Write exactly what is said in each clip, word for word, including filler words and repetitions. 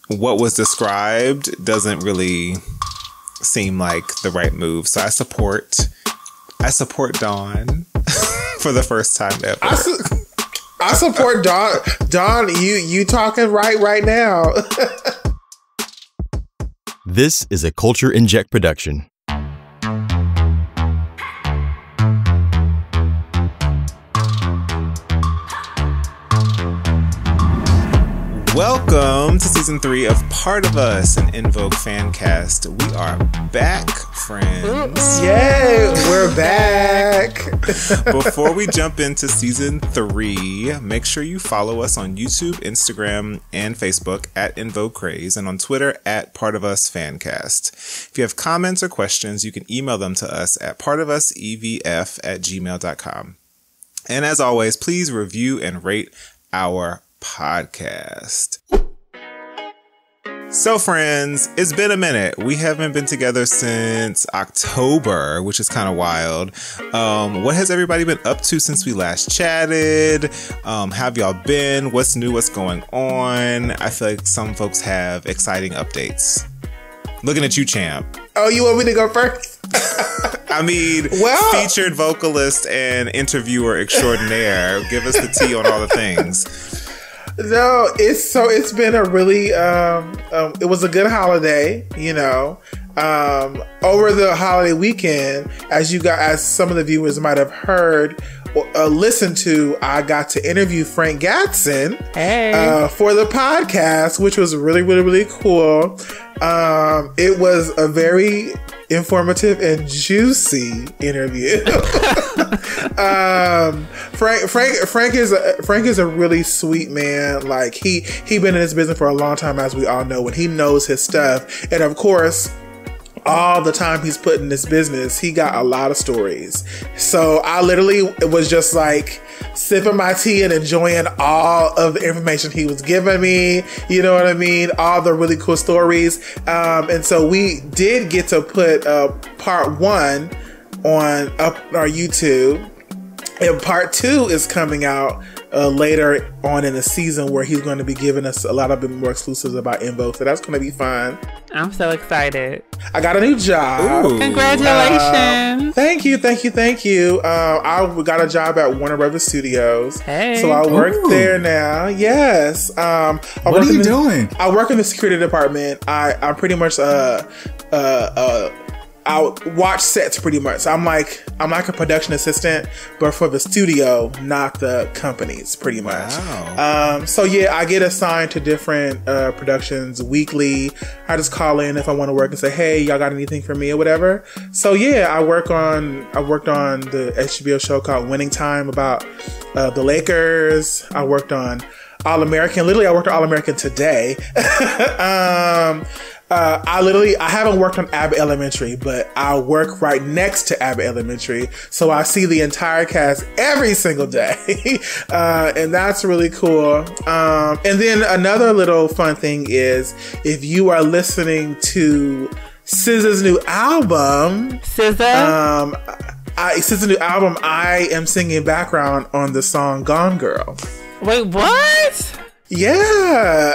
what was described doesn't really seem like the right move. So I support, I support Dawn for the first time ever. I, su- I support Dawn. Dawn, you you talking right right now. This is a Culture Inject production. Welcome to season three of Part of Us, an En Vogue Fancast. We are back, friends. Yay, we're back. Before we jump into season three, make sure you follow us on YouTube, Instagram, and Facebook at En Vogue Craze, and on Twitter at Part of Us Fancast. If you have comments or questions, you can email them to us at partofusevf at gmail dot com. And as always, please review and rate our podcast. So friends, it's been a minute. We haven't been together since October, which is kind of wild. Um, what has everybody been up to since we last chatted? Um, how have y'all been? What's new? What's going on? I feel like some folks have exciting updates. Looking at you, Champ. Oh, you want me to go first? I mean, well, featured vocalist and interviewer extraordinaire. Give us the tea on all the things. No, it's so it's been a really um, um it was a good holiday, you know. Um over the holiday weekend, as you got as some of the viewers might have heard or uh, listened to, I got to interview Frank Gatson hey. uh, for the podcast, which was really, really, really cool. Um, it was a very informative and juicy interview. um, Frank, Frank, Frank is a, Frank is a really sweet man. Like he he been in this business for a long time, as we all know, and he knows his stuff. And of course, all the time he's put in this business, he got a lot of stories. So I literally was just like sipping my tea and enjoying all of the information he was giving me. You know what I mean? All the really cool stories. Um, and so we did get to put uh, part one on up our YouTube. And part two is coming out uh, later on in the season, where he's going to be giving us a lot of more exclusives about En Vogue. So that's going to be fun. I'm so excited. I got a new job. Ooh. Congratulations. Uh, thank you, thank you, thank you. Uh, I got a job at Warner Brothers Studios. Hey. So I work Ooh. there now. Yes. Um, I What work are you in the, doing? I work in the security department. I, I'm pretty much uh, uh, uh, I watch sets pretty much. So I'm like I'm like a production assistant, but for the studio, not the companies, pretty much. Wow. Um, so yeah, I get assigned to different uh, productions weekly. I just call in if I want to work and say, "Hey, y'all got anything for me?" or whatever. So yeah, I work on I worked on the H B O show called Winning Time about uh, the Lakers. I worked on All American. Literally, I worked on All American today. um, Uh, I literally, I haven't worked on Abbott Elementary, but I work right next to Abbott Elementary. So I see the entire cast every single day. uh, and that's really cool. Um, and then another little fun thing is, if you are listening to S Z A's new album, S Z A? um, I, S Z A's new album, I am singing background on the song Gone Girl. Wait, what? Yeah.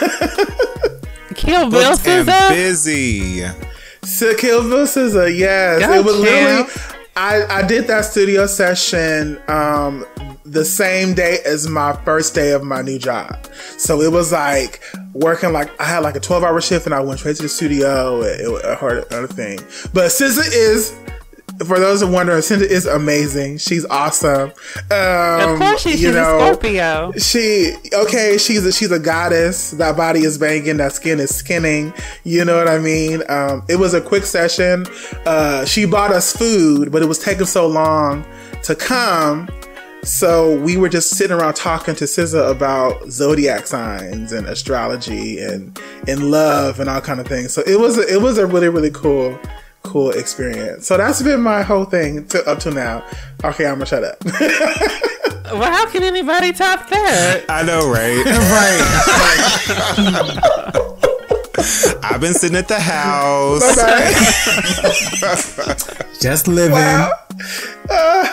Kill Bill Booked and S Z A? busy. So Kill Bill S Z A, yes. Go, it was champ. literally, I, I did that studio session um, the same day as my first day of my new job. So it was like working like, I had like a twelve hour shift and I went straight to the studio. It, it, I heard another thing. But S Z A is, for those who wonder, S Z A is amazing. She's awesome. Um, Of course she, she's you know, a Scorpio. She, okay, she's a, she's a goddess. That body is banging. That skin is skinning. You know what I mean? Um, it was a quick session. Uh, she bought us food, but it was taking so long to come. So we were just sitting around talking to S Z A about zodiac signs and astrology and, and love and all kind of things. So it was, a, it was a really, really cool cool experience. So that's been my whole thing to, up to now. Okay, I'm gonna shut up. Well, how can anybody top that? I know, right? Right. I've been sitting at the house. Just living. Well, uh,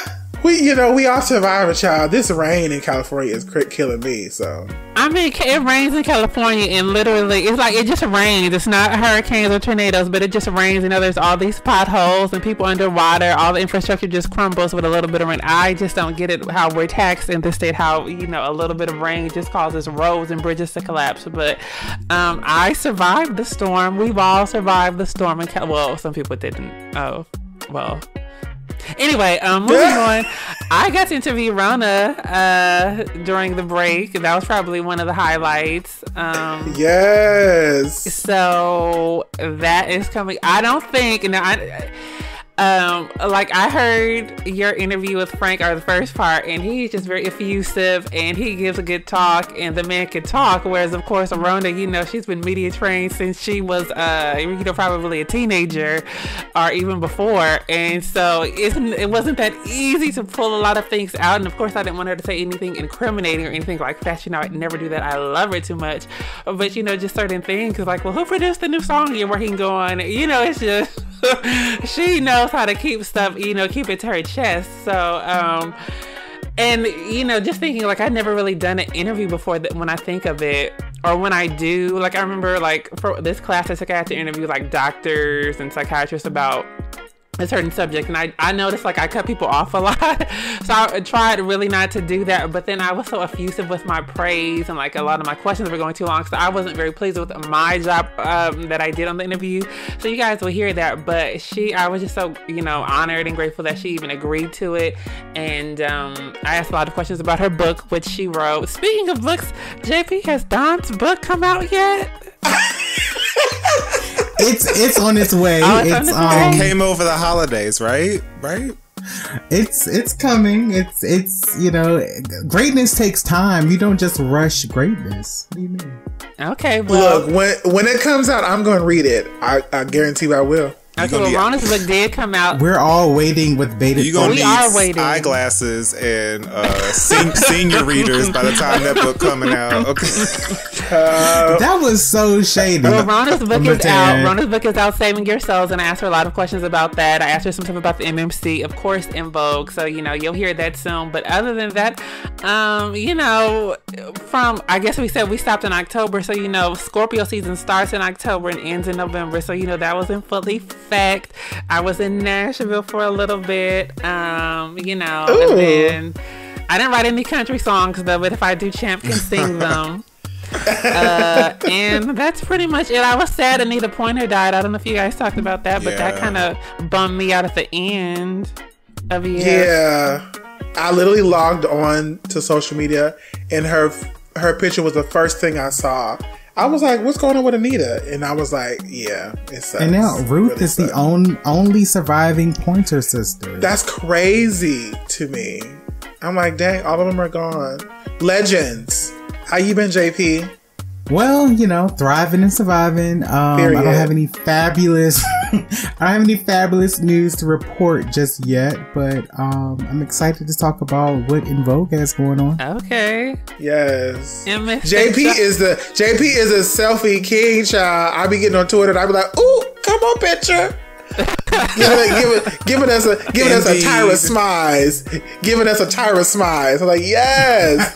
we, you know, we all survive a child. This rain in California is cr- killing me. So I mean, it rains in California, and literally, it's like it just rains. It's not hurricanes or tornadoes, but it just rains. You know, there's all these potholes and people underwater. All the infrastructure just crumbles with a little bit of rain. I just don't get it how we're taxed in this state. How, you know, a little bit of rain just causes roads and bridges to collapse. But um, I survived the storm. We've all survived the storm in Cal. Well, some people didn't. Oh, well. Anyway, um, moving on. I got to interview Rona uh, during the break. That was probably one of the highlights. Um, yes. So that is coming. I don't think. No, I. Um, like I heard your interview with Frank, or the first part, and he's just very effusive, and he gives a good talk, and the man can talk. Whereas, of course, Rona, you know, she's been media trained since she was, uh, you know, probably a teenager, or even before, and so it, it wasn't that easy to pull a lot of things out. And of course, I didn't want her to say anything incriminating or anything like that. You know, I'd never do that. I love her too much, but you know, just certain things, like, well, who produced the new song you're working on? You know, it's just. She knows how to keep stuff, you know, keep it to her chest. So, um, and, you know, just thinking, like, I'd never really done an interview before that when I think of it, or when I do, like, I remember, like, for this class I took, I had to interview, like, doctors and psychiatrists about a certain subject, and I, I noticed, like, I cut people off a lot. So I tried really not to do that, but then I was so effusive with my praise, and like a lot of my questions were going too long, so I wasn't very pleased with my job um, that I did on the interview. So you guys will hear that, but she I was just so, you know, honored and grateful that she even agreed to it. And um, I asked a lot of questions about her book, which she wrote. Speaking of books, J P, has Don's book come out yet? It's it's on its way. Oh, it's it's on its um, way. It came over the holidays, right? Right? It's it's coming. It's it's you know, greatness takes time. You don't just rush greatness. What do you mean? Okay, well, Look, when when it comes out, I'm going to read it. I, I guarantee you I will. okay, well, Rona's book did come out. We're all waiting with bated You're gonna breath. We need are waiting. eyeglasses and uh, sen- senior readers by the time that book coming out. Okay. That was so shady. Well, Rona's book is Matan. out. Rona's book is out, Saving Your Souls, and I asked her a lot of questions about that. I asked her some stuff about the M M C, of course, En Vogue. So, you know, you'll hear that soon. But other than that, um, you know, from, I guess we said we stopped in October. So, you know, Scorpio season starts in October and ends in November. So, you know, that was in full effect. I was in Nashville for a little bit, um, you know, Ooh. and then I didn't write any country songs, though, but if I do, Champ can sing them. uh, and that's pretty much it. I was sad Anita Pointer died. I don't know if you guys talked about that, but Yeah. that kind of bummed me out at the end of the year. Yeah, I literally logged on to social media, and her her picture was the first thing I saw. I was like, "What's going on with Anita?" And I was like, "Yeah, it sucks." And now Ruth Really is the sucks. on, only surviving Pointer sister. That's crazy to me. I'm like, dang, all of them are gone. Legends. How you been, J P? Well, you know, thriving and surviving. Um, I Period. don't have any fabulous, I don't have any fabulous news to report just yet, but um, I'm excited to talk about what En Vogue has going on. Okay. Yes. And Miss J P Sha- is the J P is a selfie king, child. I be getting on Twitter and I be like, "Ooh, come on, picture." giving, giving, giving us a giving us a Indeed. Tyra Smize, giving us a Tyra Smize. I'm like, yes.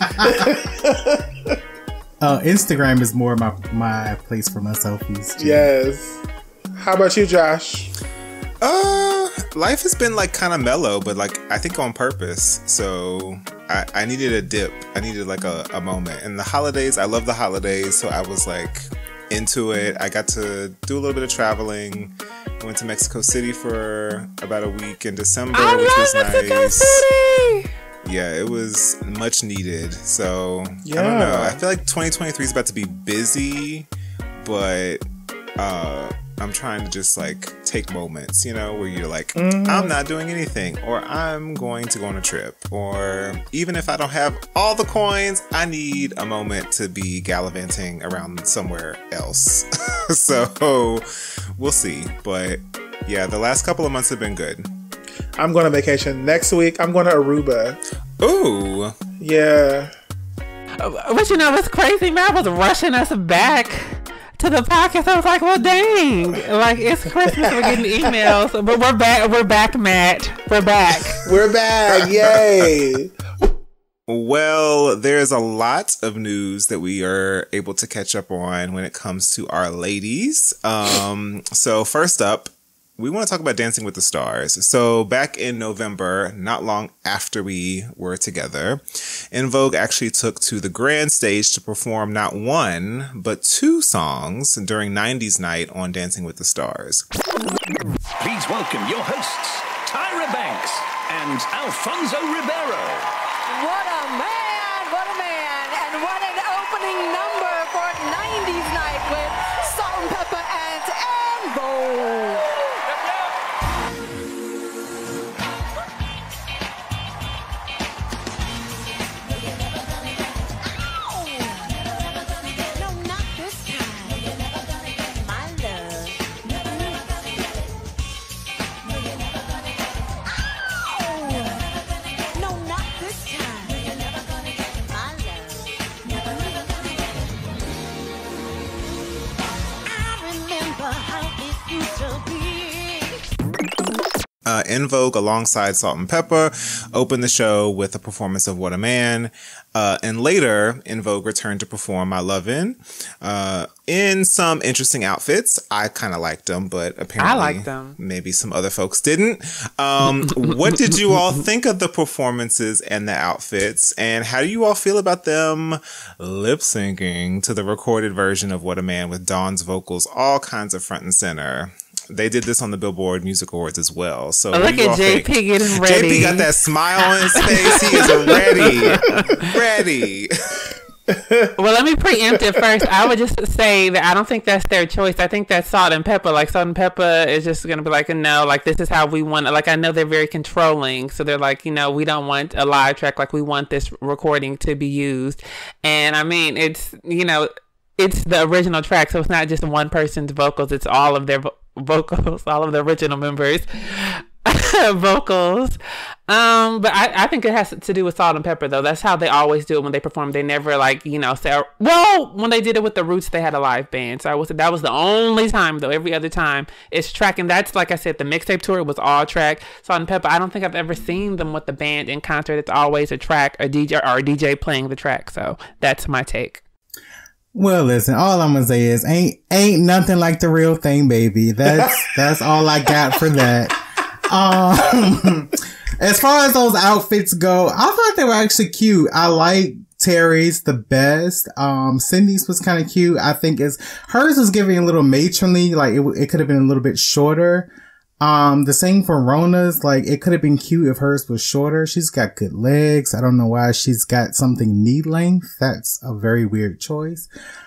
Uh, Instagram is more my my place for my selfies. too. Yes. How about you, Josh? Uh, life has been like kind of mellow, but like I think on purpose. So I, I needed a dip. I needed like a, a moment. And the holidays, I love the holidays, so I was like into it. I got to do a little bit of traveling. I went to Mexico City for about a week in December, I which was love Mexico nice. City. Yeah, it was much needed. So I don't Yeah. know. I feel like twenty twenty-three is about to be busy, but uh, I'm trying to just like take moments, you know, where you're like, I'm not doing anything, or I'm going to go on a trip, or even if I don't have all the coins, I need a moment to be gallivanting around somewhere else. So we'll see. But yeah, the last couple of months have been good. I'm going on vacation next week. I'm going to Aruba. Ooh. Yeah. But you know what's crazy, man? I was rushing us back to the podcast. I was like, well, dang. Like, it's Christmas. We're getting emails. But we're back. We're back, Matt. We're back. We're back. Yay. Well, there's a lot of news that we are able to catch up on when it comes to our ladies. Um, so first up, we want to talk about Dancing with the Stars. So back in November, not long after we were together, En Vogue actually took to the grand stage to perform not one, but two songs during nineties night on Dancing with the Stars. Please welcome your hosts, Tyra Banks and Alfonso Ribeiro. What a man, what a man, and what an opening number for nineties night with Salt and Pepper and En Vogue. Uh, En Vogue, alongside Salt and Pepper, opened the show with a performance of What a Man. Uh, and later, En Vogue returned to perform My Lovin' uh, in some interesting outfits. I kind of liked them, but apparently I liked them. Maybe some other folks didn't. Um, what did you all think of the performances and the outfits? And how do you all feel about them lip syncing to the recorded version of What a Man with Dawn's vocals all kinds of front and center? They did this on the Billboard Music Awards as well. So oh, look at J P think? getting ready. J P got that smile on his face. He is ready. Ready. Well, let me preempt it first. I would just say that I don't think that's their choice. I think that's Salt and Pepper. Like, Salt and Pepper is just going to be like, no, like, this is how we want it. Like, I know they're very controlling. So they're like, you know, we don't want a live track. Like, we want this recording to be used. And I mean, it's, you know, it's the original track. So it's not just one person's vocals. It's all of their vo- vocals, all of the original members' vocals. Um, but I, I think it has to do with Salt and Pepper, though. That's how they always do it when they perform. They never, like, you know, say, well, when they did it with the Roots, they had a live band. So I was, that was the only time, though. Every other time it's track. And that's, like I said, the mixtape tour, it was all track. Salt and Pepper, I don't think I've ever seen them with the band in concert. It's always a track, a D J, or a D J playing the track. So that's my take. Well, listen, all I'm gonna say is ain't ain't nothing like the real thing, baby. That's that's all I got for that. Um, as far as those outfits go, I thought they were actually cute. I like Terry's the best. Um, Cindy's was kind of cute. I think is hers was giving a little matronly, like it it could have been a little bit shorter. Um, the same for Rona's, like it could have been cute if hers was shorter. She's got good legs. I don't know why she's got something knee length. That's a very weird choice.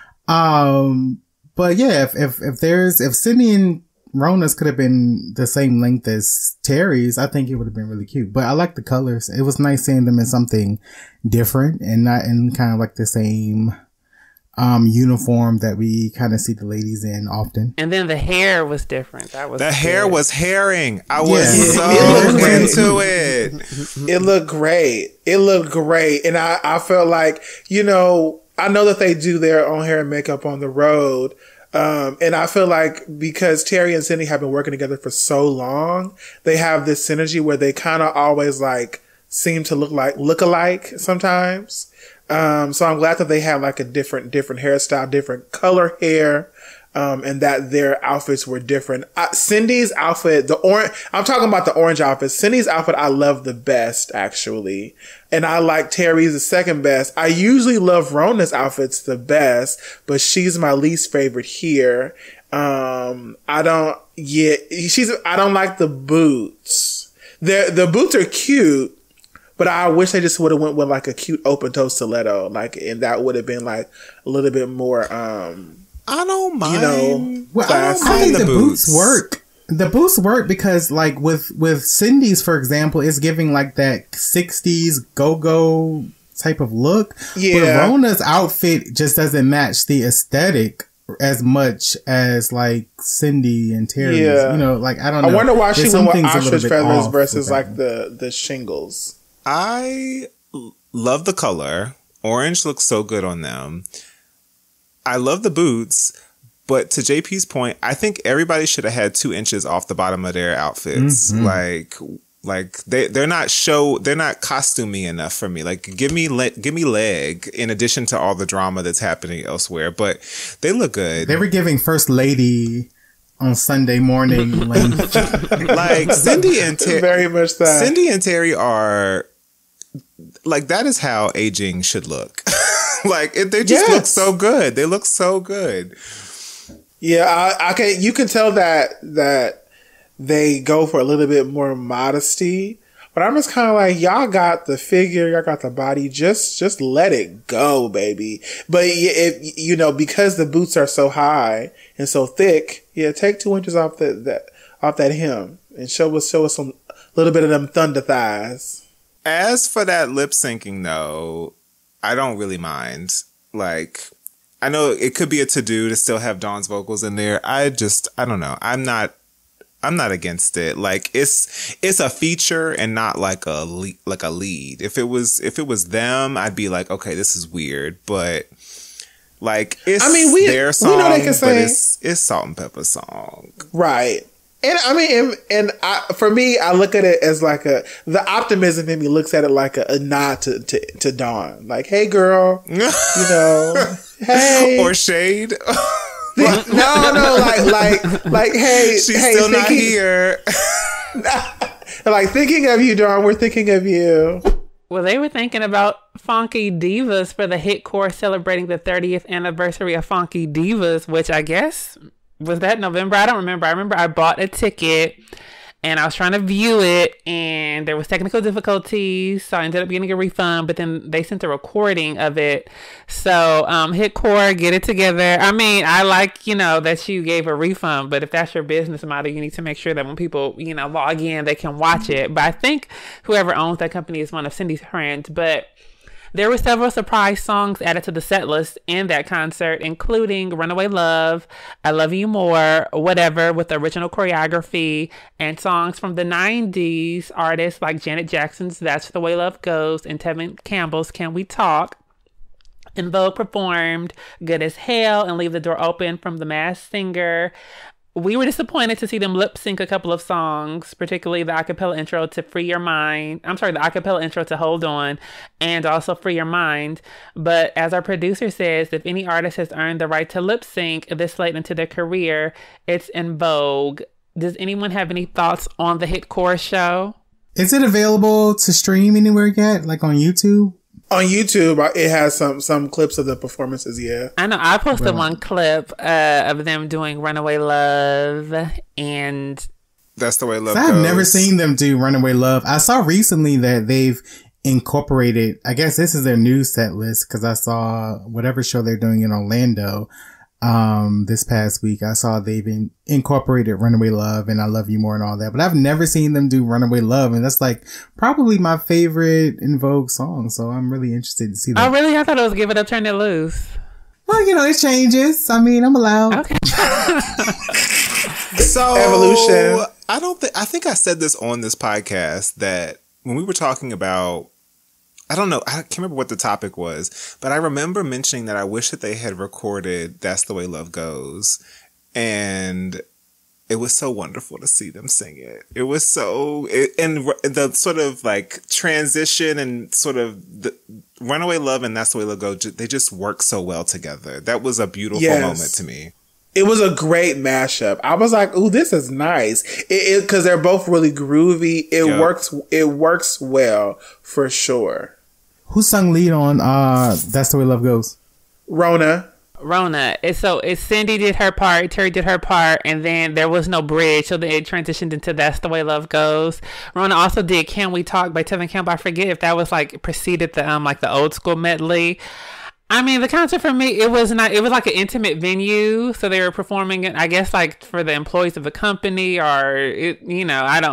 Um, but yeah, if, if, if there's, if Cindy and Rona's could have been the same length as Terry's, I think it would have been really cute. But I like the colors. It was nice seeing them in something different and not in kind of like the same um uniform that we kind of see the ladies in often. And then the hair was different. That was the good. hair was herring. I was Yeah. so It into it. It looked great. It looked great. And I, I felt like, you know, I know that they do their own hair and makeup on the road. Um, and I feel like because Terry and Cindy have been working together for so long, they have this synergy where they kind of always like seem to look like, look alike sometimes. Um, so I'm glad that they have like a different, different hairstyle, different color hair, um, and that their outfits were different. Uh, Cindy's outfit, the orange, I'm talking about the orange outfit. Cindy's outfit, I love the best actually. And I like Terry's the second best. I usually love Rona's outfits the best, but she's my least favorite here. Um, I don't, yeah, she's, I don't like the boots. The, the boots are cute. But I wish they just would have went with like a cute open toe stiletto, like, and that would have been like a little bit more, um, I don't mind. You know, well, I, don't I think the, the boots. boots work. The boots work because, like, with with Cindy's, for example, it's giving like that sixties go-go type of look. Yeah. But Rona's outfit just doesn't match the aesthetic as much as like Cindy and Terry's. Yeah. You know, like I don't know. I wonder why There's she went with things a little ostrich bit feathers off versus with like that. the the shingles. I love the color. Orange looks so good on them. I love the boots, But to J P's point, I think everybody should have had two inches off the bottom of their outfits. Mm-hmm. Like, like they they're not show they're not costumey enough for me. Like, give me le- give me leg in addition to all the drama that's happening elsewhere. But they look good. They were giving First Lady on Sunday morning. Like Cindy and Terry, very much that. Cindy and Terry are like, that is how aging should look. Like it, they just yes. look so good. They look so good. Yeah, I, I can. You can tell that that they go for a little bit more modesty, but I'm just kind of like, y'all got the figure, y'all got the body. Just, just let it go, baby. But if you know, because the boots are so high and so thick, yeah, take two inches off that that off that hem and show us show us some little bit of them thunder thighs. As for that lip syncing, though, I don't really mind. Like, I know it could be a to-do to still have Dawn's vocals in there. I just, I don't know. I'm not, I'm not against it. Like, it's, it's a feature and not like a, le- like a lead. If it was, if it was them, I'd be like, okay, this is weird. But like, it's I mean, we, their song, we know they can say, but it's, it's Salt and Pepper's song. Right. And I mean, and, and I, for me, I look at it as like a, the optimism in me looks at it like a, a nod to, to, to Dawn. Like, hey girl, you know, hey. Or shade. no, no, like, like, like, hey, she's hey, still thinking, not here. Like, thinking of you, Dawn, we're thinking of you. Well, they were thinking about Funky Divas for the hit core celebrating the thirtieth anniversary of Funky Divas, which I guess... was that November? I don't remember. I remember I bought a ticket and I was trying to view it and there was technical difficulties. So I ended up getting a refund, but then they sent a recording of it. So um, hit core, get it together. I mean, I like, you know, that you gave a refund, but if that's your business model, you need to make sure that when people, you know, log in, they can watch it. But I think whoever owns that company is one of Cindy's friends. But there were several surprise songs added to the set list in that concert, including Runaway Love, I Love You More, Whatever, with original choreography, and songs from the nineties artists like Janet Jackson's That's the Way Love Goes and Tevin Campbell's Can We Talk. En Vogue performed Good as Hell and Leave the Door Open from The Masked Singer. We were disappointed to see them lip sync a couple of songs, particularly the acapella intro to Free Your Mind. I'm sorry, the acapella intro to Hold On and also Free Your Mind. But as our producer says, if any artist has earned the right to lip sync this late into their career, it's En Vogue. Does anyone have any thoughts on the hit core show? Is it available to stream anywhere yet? Like on YouTube? On YouTube, it has some some clips of the performances, yeah. I know. I posted well, one clip uh, of them doing Runaway Love and... That's the Way Love so Goes. I've never seen them do Runaway Love. I saw recently that they've incorporated... I guess this is their new set list because I saw whatever show they're doing in Orlando um this past week. I saw they've in, incorporated Runaway Love and I Love You More and all that, but I've never seen them do Runaway Love, and that's like probably my favorite En Vogue song, so I'm really interested to see that. Oh really? I thought it was Give It Up, Turn It Loose. Well, you know, it changes. I mean, I'm allowed. Okay. So evolution. I don't think I think I said this on this podcast that when we were talking about, I don't know, I can't remember what the topic was, but I remember mentioning that I wish that they had recorded That's the Way Love Goes. And it was so wonderful to see them sing it. It was so, it, and the sort of like transition and sort of the Runaway Love and That's the Way Love Goes, they just work so well together. That was a beautiful yes. moment to me. It was a great mashup. I was like, ooh, this is nice. It, it, cause they're both really groovy. It yep. works, it works well for sure. Who sung lead on uh That's the Way Love Goes? Rona. Rona. It's so it's Cindy did her part, Terry did her part, and then there was no bridge, so then it transitioned into That's the Way Love Goes. Rona also did Can We Talk by Tevin Campbell. I forget if that was like preceded the um like the old school medley. I mean, the concert for me, it was not, it was like an intimate venue. So they were performing it, I guess, like for the employees of the company or, it, you know, I don't,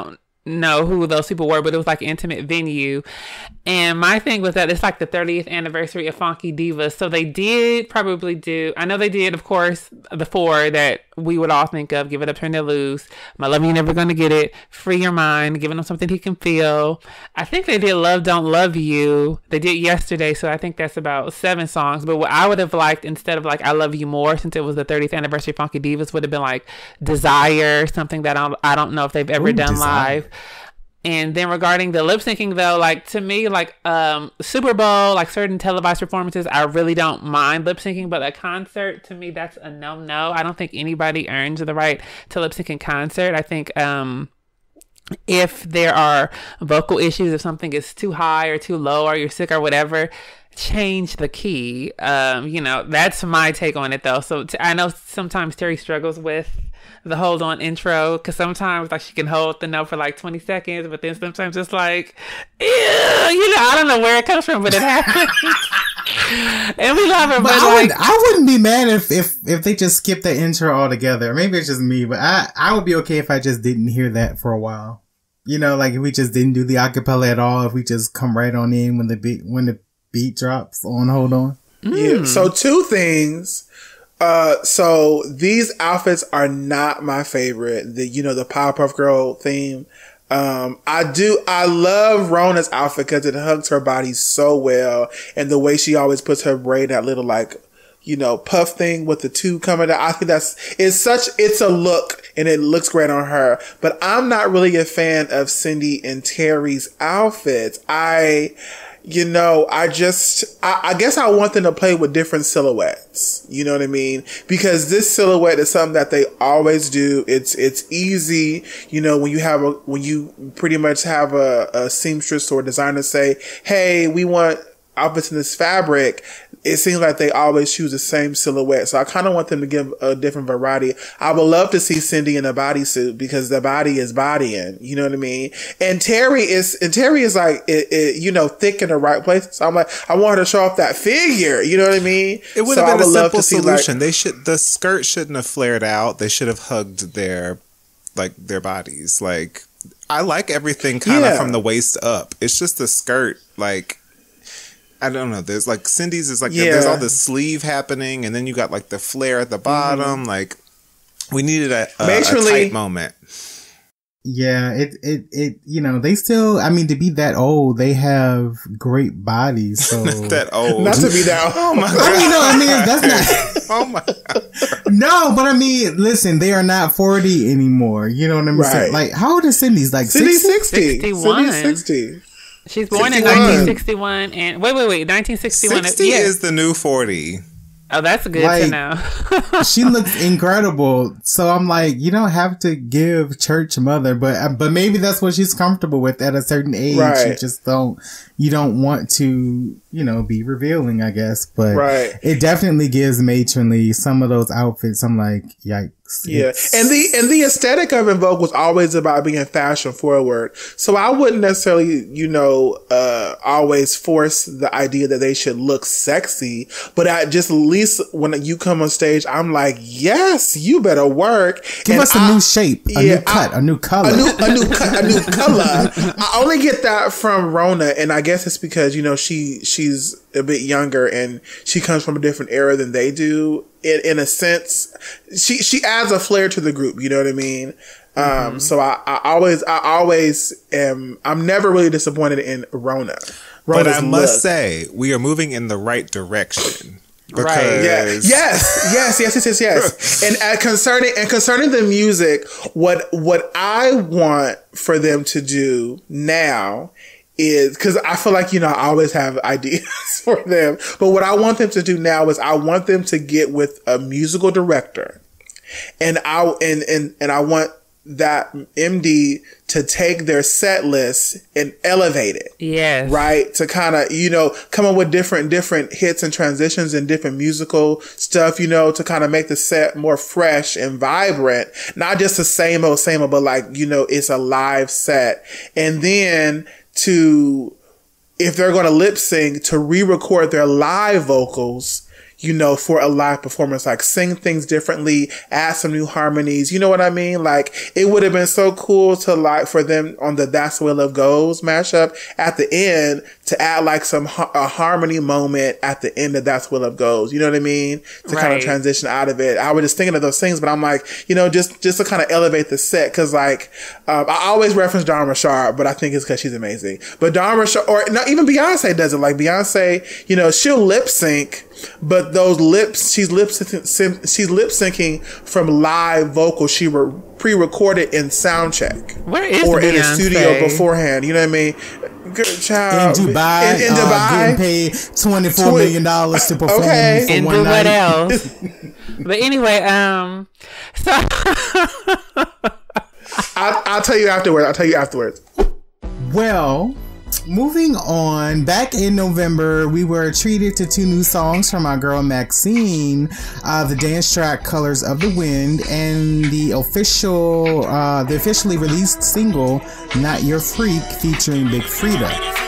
know who those people were, but it was like an intimate venue. And my thing was that it's like the thirtieth anniversary of Funky Divas. So they did probably do, I know they did, of course, the four that we would all think of: Give It Up, Turn It Loose, My Love, You're Never Gonna Get It, Free Your Mind, Giving Him Something He Can Feel. I think they did Love Don't Love You. They did Yesterday, so I think that's about seven songs. But what I would have liked, instead of like I Love You More, since it was the thirtieth anniversary of Funky Divas, would have been like Desire, something that I don't, I don't know if they've ever Ooh, done Desire. Live. And then regarding the lip syncing, though, like to me, like um, Super Bowl, like certain televised performances, I really don't mind lip syncing. But a concert, to me, that's a no no. I don't think anybody earns the right to lip sync in concert. I think um, if there are vocal issues, if something is too high or too low, or you're sick or whatever, change the key. Um, you know, that's my take on it, though. So t- I know sometimes Terry struggles with the hold on intro, because sometimes like she can hold the note for like twenty seconds, but then sometimes it's like, ew, you know, I don't know where it comes from, but it happens. And we love her, but, but I, like, wouldn't, I wouldn't be mad if, if if they just skip the intro altogether. Maybe it's just me, but I, I would be okay if I just didn't hear that for a while. You know, like if we just didn't do the acapella at all, if we just come right on in when the beat when the beat drops on Hold On. Mm. Yeah. So two things. Uh, so these outfits are not my favorite. The, you know, the Powerpuff Girl theme. Um, I do, I love Rona's outfit because it hugs her body so well. And the way she always puts her braid, that little like, you know, puff thing with the two coming out. I think that's, it's such, it's a look and it looks great on her. But I'm not really a fan of Cindy and Terry's outfits. I, You know, I just, I, I guess I want them to play with different silhouettes. You know what I mean? Because this silhouette is something that they always do. It's, it's easy. You know, when you have a, when you pretty much have a, a seamstress or designer say, hey, we want outfits in this fabric, it seems like they always choose the same silhouette. So I kind of want them to give a different variety. I would love to see Cindy in a bodysuit because the body is bodying. You know what I mean? And Terry is, and Terry is like, it, it, you know, thick in the right place. So I'm like, I want her to show off that figure. You know what I mean? It would so have been a simple solution. Like, they should, the skirt shouldn't have flared out. They should have hugged their, like their bodies. Like, I like everything kind of yeah. from the waist up. It's just the skirt, like, I don't know. There's like Cindy's is like, yeah. there's all this sleeve happening, and then you got like the flare at the bottom. Mm-hmm. Like, we needed a, a, a tight moment. Yeah, it, it, it, you know, they still, I mean, to be that old, they have great bodies. So that old. Not to be that old. Oh my God. I mean, no, I mean, that's not. Oh my God. No, but I mean, listen, they are not forty anymore. You know what I'm right. saying? Like, how old is Cindy's? Like, Cindy's sixty. sixty-one. Cindy's sixty. She's born sixty-one. in nineteen sixty-one, and wait, wait, wait, nineteen sixty-one. sixty yeah. is the new forty. Oh, that's good like, to know. She looks incredible. So I'm like, you don't have to give church mother, but but maybe that's what she's comfortable with at a certain age. Right. You just don't, you don't want to, you know, be revealing, I guess. But right. it definitely gives matronly. Some of those outfits, I'm like, yikes. Yeah, it's, and the and the aesthetic of En Vogue was always about being fashion forward. So I wouldn't necessarily, you know, uh, always force the idea that they should look sexy. But I just at least when you come on stage, I'm like, yes, you better work. Give and us a I, new shape, a yeah, new cut, I, a new color, a new a new cut, a new color. I only get that from Rona, and I guess it's because you know she she's a bit younger and she comes from a different era than they do. In, in a sense, she, she adds a flair to the group. You know what I mean? Um, mm-hmm. so I, I always, I always am, I'm never really disappointed in Rona. Rona's but I must look. say, we are moving in the right direction. Because right. Yeah. Yes. Yes. Yes. Yes. Yes. Yes. and uh, concerning, and concerning the music, what, what I want for them to do now is because I feel like, you know, I always have ideas for them. But what I want them to do now is I want them to get with a musical director. And I and and, and I want that M D to take their set list and elevate it. Yes. Right? To kind of, you know, come up with different different hits and transitions and different musical stuff, you know, to kind of make the set more fresh and vibrant. Not just the same old, same old, but like, you know, it's a live set. And then to, if they're going to lip sync, to re-record their live vocals, you know, for a live performance, like sing things differently, add some new harmonies. You know what I mean? Like it would have been so cool to like for them on the That's the Way Love Goes mashup at the end to add like some a harmony moment at the end of That's the Way Love Goes. You know what I mean? To Right. kind of transition out of it. I was just thinking of those things, but I'm like, you know, just just to kind of elevate the set because like um, I always reference Dharma Sharp, but I think it's because she's amazing. But Dharma Sharp, or not even Beyonce does it. Like Beyonce, you know, she'll lip sync, but those lips, she's lip syncing, she's lip syncing from live vocals she re- pre-recorded in sound check. Where is or in a Beyonce? studio beforehand. You know what I mean? Good child. In Dubai, In, in uh, Dubai. getting paid twenty-four million dollars to perform Okay. for And one do what night. else? But anyway, um, so I'll, I'll tell you afterwards. I'll tell you afterwards. Well, moving on, back in November, we were treated to two new songs from our girl Maxine, uh, the dance track Colors of the Wind, and the official, uh, the officially released single Not Your Freak featuring Big Frida.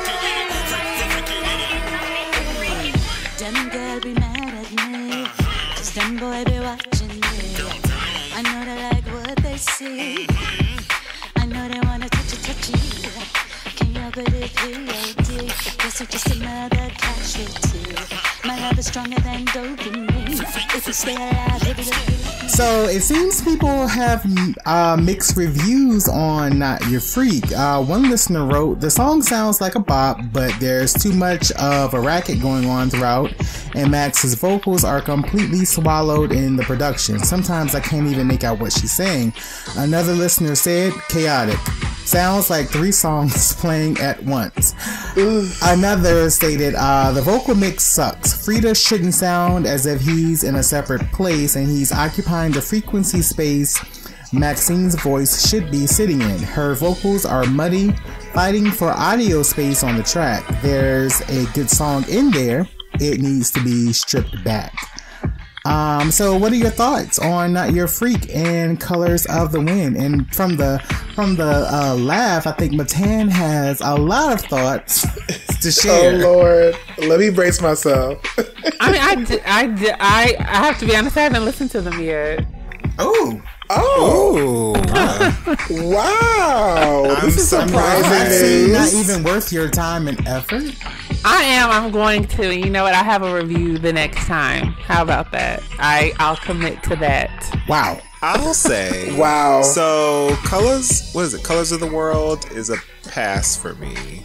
Them girl be mad at me, 'cause them boy be watching me. I know they like what they see. I know they wanna touch it, touch it. Can you help it if you do? Guess it's just another casualty. My love is stronger than dopamine. If you stay alive, baby, So it seems people have uh, mixed reviews on Not Your Freak. Uh, one listener wrote, the song sounds like a bop, but there's too much of a racket going on throughout, and Max's vocals are completely swallowed in the production. Sometimes I can't even make out what she's saying. Another listener said, chaotic. Sounds like three songs playing at once. Another stated, uh, the vocal mix sucks. Frida shouldn't sound as if he's in a separate place and he's occupying the frequency space Maxine's voice should be sitting in. Her vocals are muddy, fighting for audio space on the track. There's a good song in there. It needs to be stripped back. Um, so what are your thoughts on Not Your Freak and Colors of the Wind? And from the from the uh, laugh, I think Matan has a lot of thoughts to share. Oh Lord, let me brace myself. I mean, I, di- I, di- I, I have to be honest, I haven't listened to them yet. Oh, Oh, Ooh. wow! I'm This is surprised. surprising not news. even worth your time and effort. I am. I'm going to. You know what? I have a review the next time. How about that? I I'll commit to that. Wow. I'll say. Wow. So, Colors, what is it? Colors of the World is a pass for me.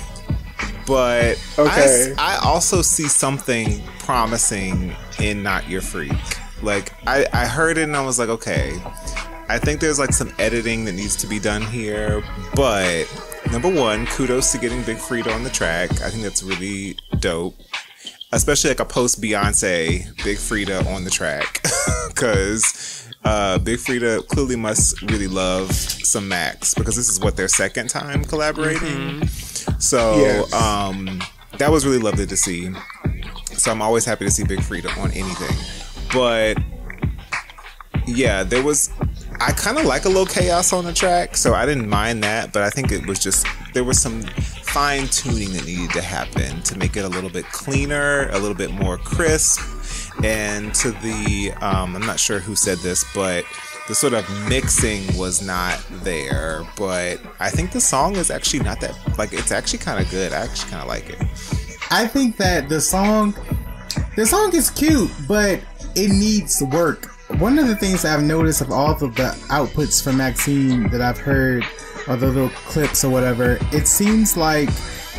But Okay. I, I also see something promising in Not Your Freak. Like, I, I heard it and I was like, okay, I think there's like some editing that needs to be done here. But number one, kudos to getting Big Frida on the track. I think that's really dope. Especially like a post Beyonce Big Frida on the track. Because uh, Big Frida clearly must really love some Max, because this is what their second time collaborating. Mm-hmm. So Yes. um, that was really lovely to see. So I'm always happy to see Big Frida on anything. But yeah, there was, I kind of like a little chaos on the track, so I didn't mind that, but I think it was just, there was some fine tuning that needed to happen to make it a little bit cleaner, a little bit more crisp. And to the, um, I'm not sure who said this, but the sort of mixing was not there. But I think the song is actually not that, like, it's actually kind of good. I actually kind of like it. I think that the song, the song is cute, but it needs work. One of the things I've noticed of all of the outputs from Maxine that I've heard, or the little clips or whatever, it seems like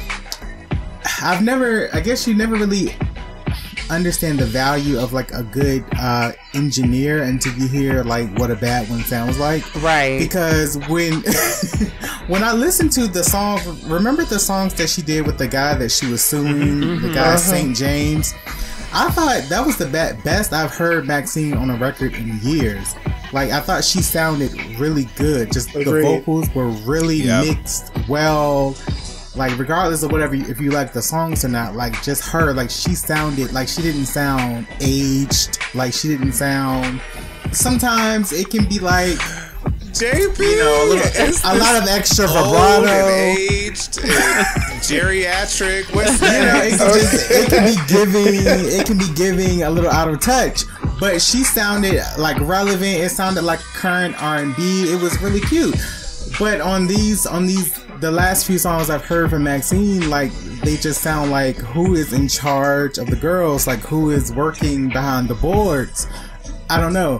I've never, I guess you never really understand the value of like a good uh, engineer until you hear like what a bad one sounds like. Right. Because when when I listened to the song, remember the songs that she did with the guy that she was suing, mm-hmm. the guy uh-huh. Saint James? I thought that was the be- best I've heard Maxine on a record in years. Like, I thought she sounded really good. Just Agreed. The vocals were really yep. mixed well. Like, regardless of whatever, if you like the songs or not, like, just her, like, she sounded, like, she didn't sound aged. Like, she didn't sound, sometimes it can be like, J P, you know, a, little, a lot of extra vibrato, and aged, and geriatric. What's you that? know, it can, just, it can be giving, it can be giving a little out of touch. But she sounded like relevant. It sounded like current R and B. It was really cute. But on these, on these, the last few songs I've heard from Maxine, like they just sound like who is in charge of the girls, like who is working behind the boards. I don't know.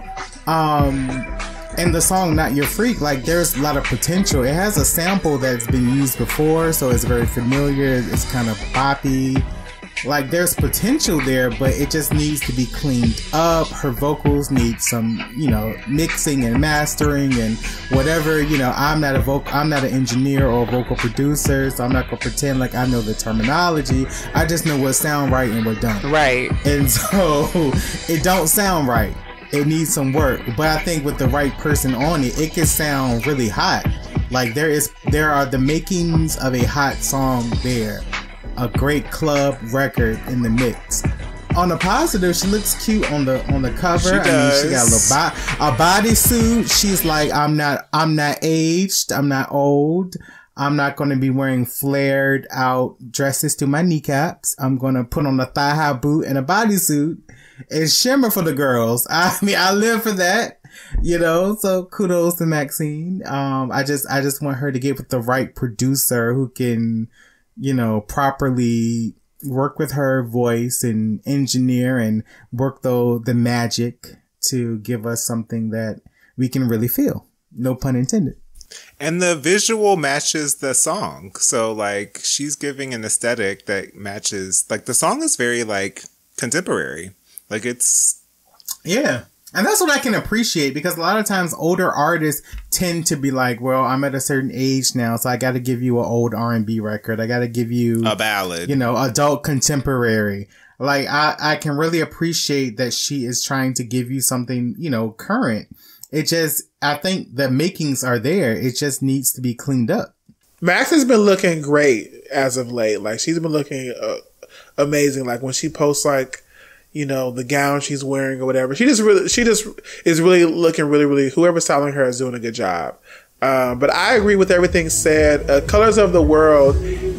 Um, and the song "Not Your Freak," like there's a lot of potential. It has a sample that's been used before, so it's very familiar. It's kind of boppy. Like there's potential there, but it just needs to be cleaned up. Her vocals need some, you know, mixing and mastering and whatever. You know, I'm not a vocal, I'm not an engineer or a vocal producer, so I'm not gonna pretend like I know the terminology. I just know what sound right and what don't. Right. And so it don't sound right. It needs some work. But I think with the right person on it, it can sound really hot. Like there is, there are the makings of a hot song there. A great club record in the mix. On the positive, she looks cute on the on the cover. She I does. mean, she got a little bo- a bodysuit. She's like, I'm not, I'm not aged. I'm not old. I'm not going to be wearing flared out dresses to my kneecaps. I'm going to put on a thigh high boot and a bodysuit and shimmer for the girls. I mean, I live for that. You know, so kudos to Maxine. Um, I just, I just want her to get with the right producer who can, you know, properly work with her voice and engineer and work the, the magic to give us something that we can really feel. No pun intended. And the visual matches the song. So like she's giving an aesthetic that matches, like the song is very like contemporary. Like it's. Yeah. And that's what I can appreciate, because a lot of times older artists tend to be like, well, I'm at a certain age now, so I got to give you an old R and B record. I got to give you a ballad, you know, adult contemporary. Like I, I can really appreciate that she is trying to give you something, you know, current. It just, I think the makings are there. It just needs to be cleaned up. Max has been looking great as of late. Like she's been looking uh, amazing. Like when she posts like, you know, the gown she's wearing or whatever. She just really, she just is really looking really, really, whoever's styling her is doing a good job. Um, but I agree with everything said. Uh, Colors of the World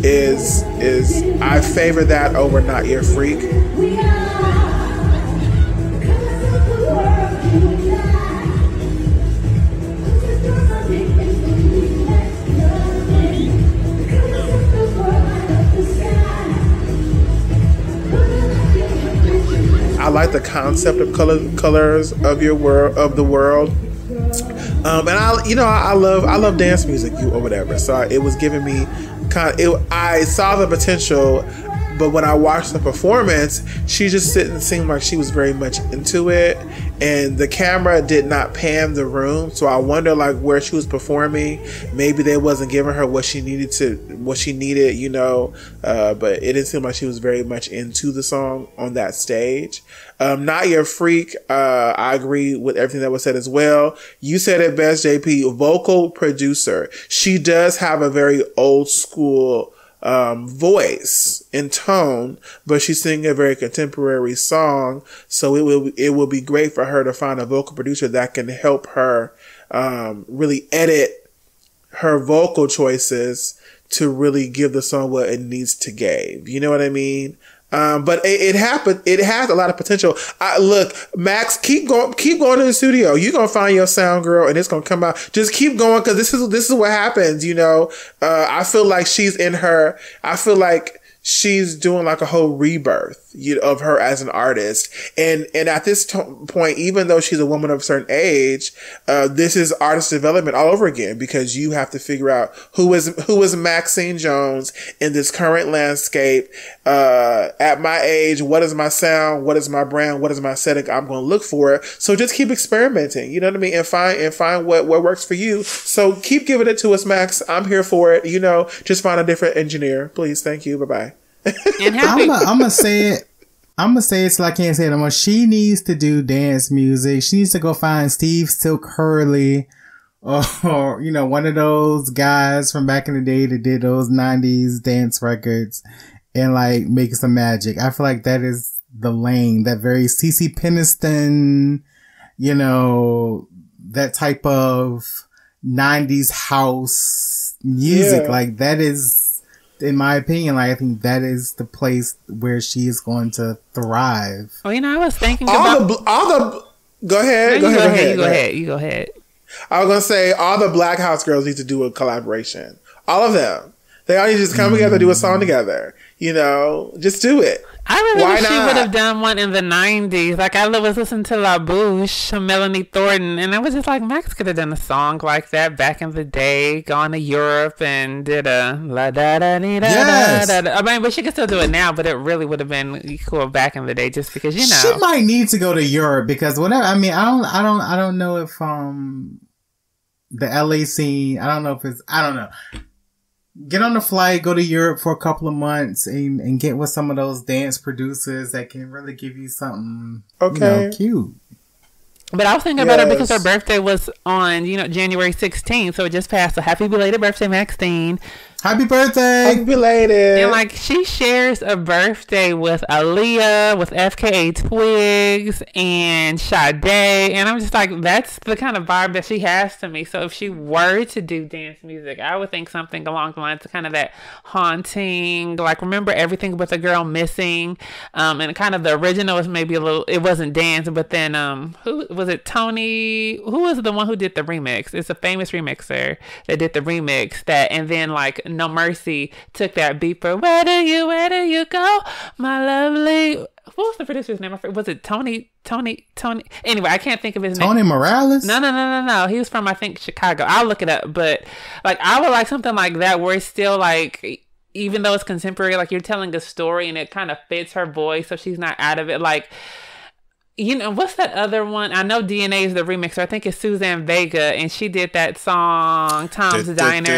is, is, I favor that over Not Your Freak. I like the concept of color, colors of your world, of the world. Um, and I, you know, I, I love, I love dance music or whatever. So I, it was giving me kind of, it, I saw the potential, but when I watched the performance, she just didn't seem like she was very much into it. And the camera did not pan the room. So I wonder like where she was performing. Maybe they wasn't giving her what she needed to, what she needed, you know, uh, but it didn't seem like she was very much into the song on that stage. Um, Not Your Freak. Uh, I agree with everything that was said as well. You said it best, J P, vocal producer. She does have a very old school um, voice and tone, but she's singing a very contemporary song. So it will, it will be great for her to find a vocal producer that can help her, um, really edit her vocal choices to really give the song what it needs to give. You know what I mean? Um, but it, it happened. It has a lot of potential. I, look, Max, keep going, keep going to the studio. You're going to find your sound, girl, and it's going to come out. Just keep going. Cause this is, this is what happens. You know, uh, I feel like she's in her, I feel like she's doing like a whole rebirth, you know, of her as an artist. And, and at this t- point, even though she's a woman of a certain age, uh, this is artist development all over again, because you have to figure out who is, who is Maxine Jones in this current landscape. Uh, at my age, what is my sound? What is my brand? What is my aesthetic? I'm going to look for it. So just keep experimenting, you know what I mean? And find, and find what, what works for you. So keep giving it to us, Max. I'm here for it. You know, just find a different engineer, please. Thank you. Bye-bye. I'm gonna say it. I'm gonna say it till I can't say it anymore. She needs to do dance music. She needs to go find Steve Silk Hurley, or, or you know, one of those guys from back in the day that did those nineties dance records, and like make some magic. I feel like that is the lane, that very C C Peniston, you know, that type of nineties house music. Yeah. Like that is, in my opinion, like I think that is the place where she is going to thrive. Well, you know, I was thinking all about the bl- all the. Go ahead. No, Go, you ahead, go ahead. You go go ahead. ahead. You go ahead. I was gonna say all the Black House girls need to do a collaboration. All of them. They all need to just come mm. together, do a song together. You know, just do it. I really Why wish not? she would have done one in the nineties. Like, I was listening to La Bouche, Melanie Thornton, and I was just like, Max could have done a song like that back in the day, gone to Europe and did a la da da da da da da. I mean, but she could still do it now, but it really would have been cool back in the day just because, you know. She might need to go to Europe because whatever, I mean, I don't, I don't, I don't know if, um, the L A scene, I don't know if it's, I don't know. Get on the flight, go to Europe for a couple of months and, and get with some of those dance producers that can really give you something, okay, you know, cute. But I was thinking yes. about her because her birthday was on, you know, January sixteenth, so it just passed. So happy belated birthday, Maxine. Happy birthday! Happy belated. And like she shares a birthday with Aaliyah, with F K A Twigs, and Sade, and I'm just like, that's the kind of vibe that she has to me. So if she were to do dance music, I would think something along the lines of kind of that haunting, like remember Everything But the Girl Missing, um, and kind of the original was maybe a little, it wasn't dance, but then um, who was it? Tony, who was the one who did the remix? It's a famous remixer that did the remix that, and then like No Mercy took that beat for Where Do You, Where Do You Go, My Lovely. What was the producer's name? Was it Tony, Tony, Tony? Anyway, I can't think of his Tony name. Tony Morales? No, no, no, no, no. He was from, I think, Chicago. I'll look it up. But like, I would like something like that where it's still like, even though it's contemporary, like you're telling a story and it kind of fits her voice so she's not out of it. Like, you know, what's that other one? I know D N A is the remixer. I think it's Suzanne Vega, and she did that song, Tom's Diner.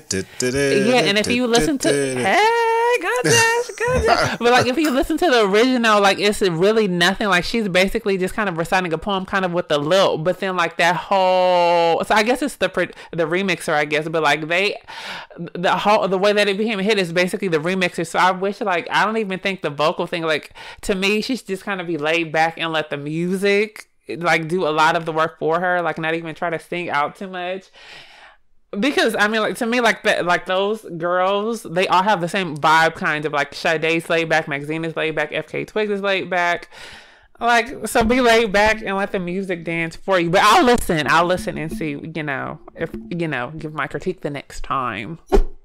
Yeah, and if you listen to... Hey, gosh, gosh. But, like, if you listen to the original, like, it's really nothing. Like, she's basically just kind of reciting a poem kind of with the lilt. But then, like, that whole... So, I guess it's the the remixer, I guess. But, like, they... The whole... The way that it became a hit is basically the remixer. So, I wish, like, I don't even think the vocal thing, like, to me, she's just kind of be laid back and let the music like do a lot of the work for her, like not even try to sing out too much, because I mean, like to me, like that, like those girls, they all have the same vibe, kind of like Sade's laid back, Maxine is laid back, F K Twigs is laid back, like, so be laid back and let the music dance for you. But I'll listen I'll listen and see, you know, if you know, give my critique the next time.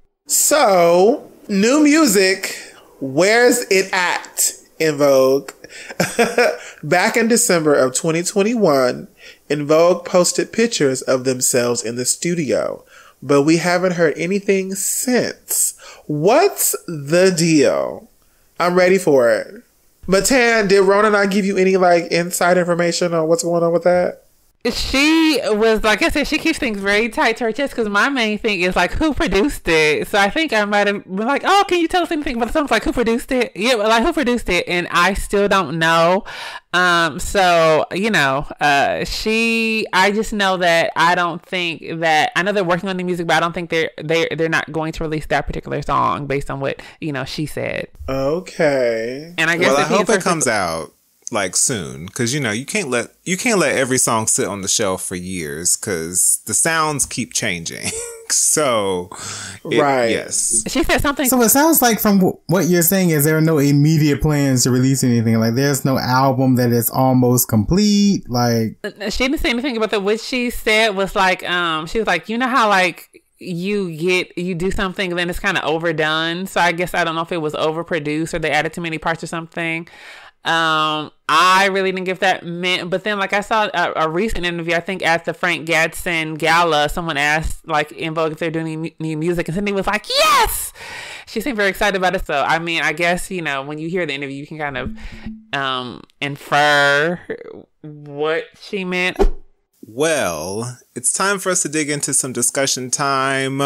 So new music, where's it at, En Vogue? Back in December of twenty twenty-one, En Vogue posted pictures of themselves in the studio, but we haven't heard anything since. What's the deal? I'm ready for it. Matan, did Rona not give you any like inside information on what's going on with that? She was, like I said, she keeps things very tight to her chest because my main thing is like, who produced it? So I think I might have been like, oh, can you tell us anything about the song? Like, who produced it? Yeah, like, who produced it? And I still don't know. Um, so, you know, uh, she, I just know that I don't think that, I know they're working on the music, but I don't think they're, they're, they're not going to release that particular song based on what, you know, she said. Okay. And I guess well, I if hope it comes to- out like soon, because you know you can't let you can't let every song sit on the shelf for years because the sounds keep changing. So it, right, yes, she said something. So it sounds like from w- what you're saying is there are no immediate plans to release anything. Like there's no album that is almost complete. Like she didn't say anything about that. What she said was like, um, she was like, you know how like you get you do something and then it's kind of overdone. So I guess I don't know if it was overproduced or they added too many parts or something. Um, I really didn't give that mint, but then like I saw a, a recent interview, I think at the Frank Gadsden Gala, someone asked like En Vogue if they're doing new, new music, and Cindy was like, yes! She seemed very excited about it. So, I mean, I guess, you know, when you hear the interview, you can kind of um, infer what she meant. Well, it's time for us to dig into some discussion time.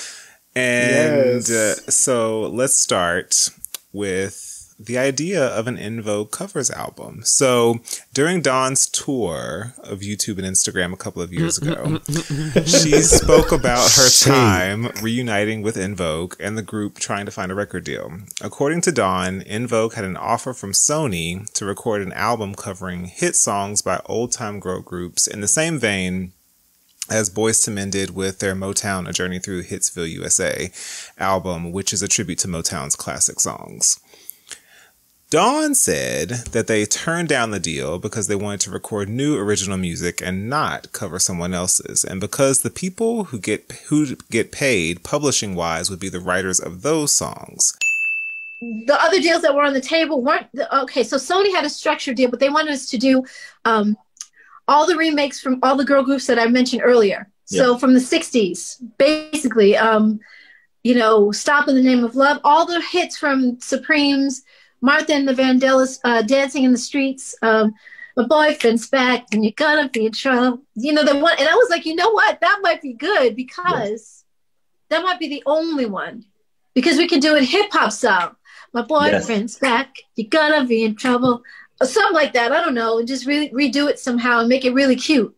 And yes. uh, so let's start with the idea of an En Vogue Covers album. So during Dawn's tour of YouTube and Instagram a couple of years ago, she spoke about her time reuniting with En Vogue and the group trying to find a record deal. According to Dawn, En Vogue had an offer from Sony to record an album covering hit songs by old-time girl groups in the same vein as Boyz two Men did with their Motown: A Journey Through Hitsville, U S A album, which is a tribute to Motown's classic songs. Dawn said that they turned down the deal because they wanted to record new original music and not cover someone else's, and because the people who get who get paid publishing wise would be the writers of those songs. The other deals that were on the table weren't okay. So Sony had a structured deal, but they wanted us to do um, all the remakes from all the girl groups that I mentioned earlier. Yep. So from the sixties, basically, um, you know, Stop in the Name of Love, all the hits from Supremes, Martha and the Vandellas, uh, Dancing in the Streets, um, My Boyfriend's Back, and You're Gonna Be in Trouble. You know, the one, and I was like, you know what? That might be good because yeah. that might be the only one. Because we can do it hip hop style. My boyfriend's yes. back, you're gonna be in trouble. Or something like that. I don't know. And just really redo it somehow and make it really cute.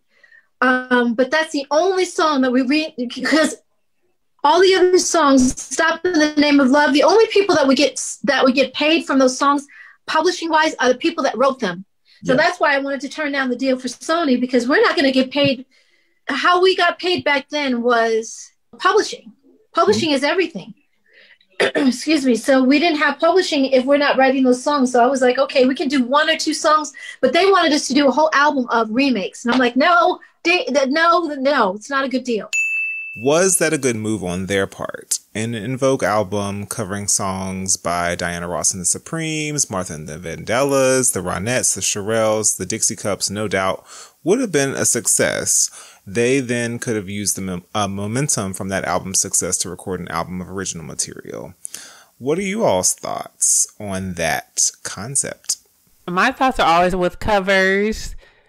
Um, but that's the only song that we read because all the other songs, Stop in the Name of Love, the only people that we get that would get paid from those songs, publishing wise, are the people that wrote them. So yeah. that's why I wanted to turn down the deal for Sony, because we're not going to get paid. How we got paid back then was publishing. Publishing mm-hmm. is everything. Excuse me. So we didn't have publishing if we're not writing those songs. So I was like, okay, we can do one or two songs, but they wanted us to do a whole album of remakes. And I'm like, no, they, no, no, it's not a good deal. Was that a good move on their part? An En Vogue album covering songs by Diana Ross and the Supremes, Martha and the Vandellas, the Ronettes, the Shirelles, the Dixie Cups, no doubt, would have been a success. They then could have used the mem- uh, momentum from that album's success to record an album of original material. What are you all's thoughts on that concept? My thoughts are always with covers.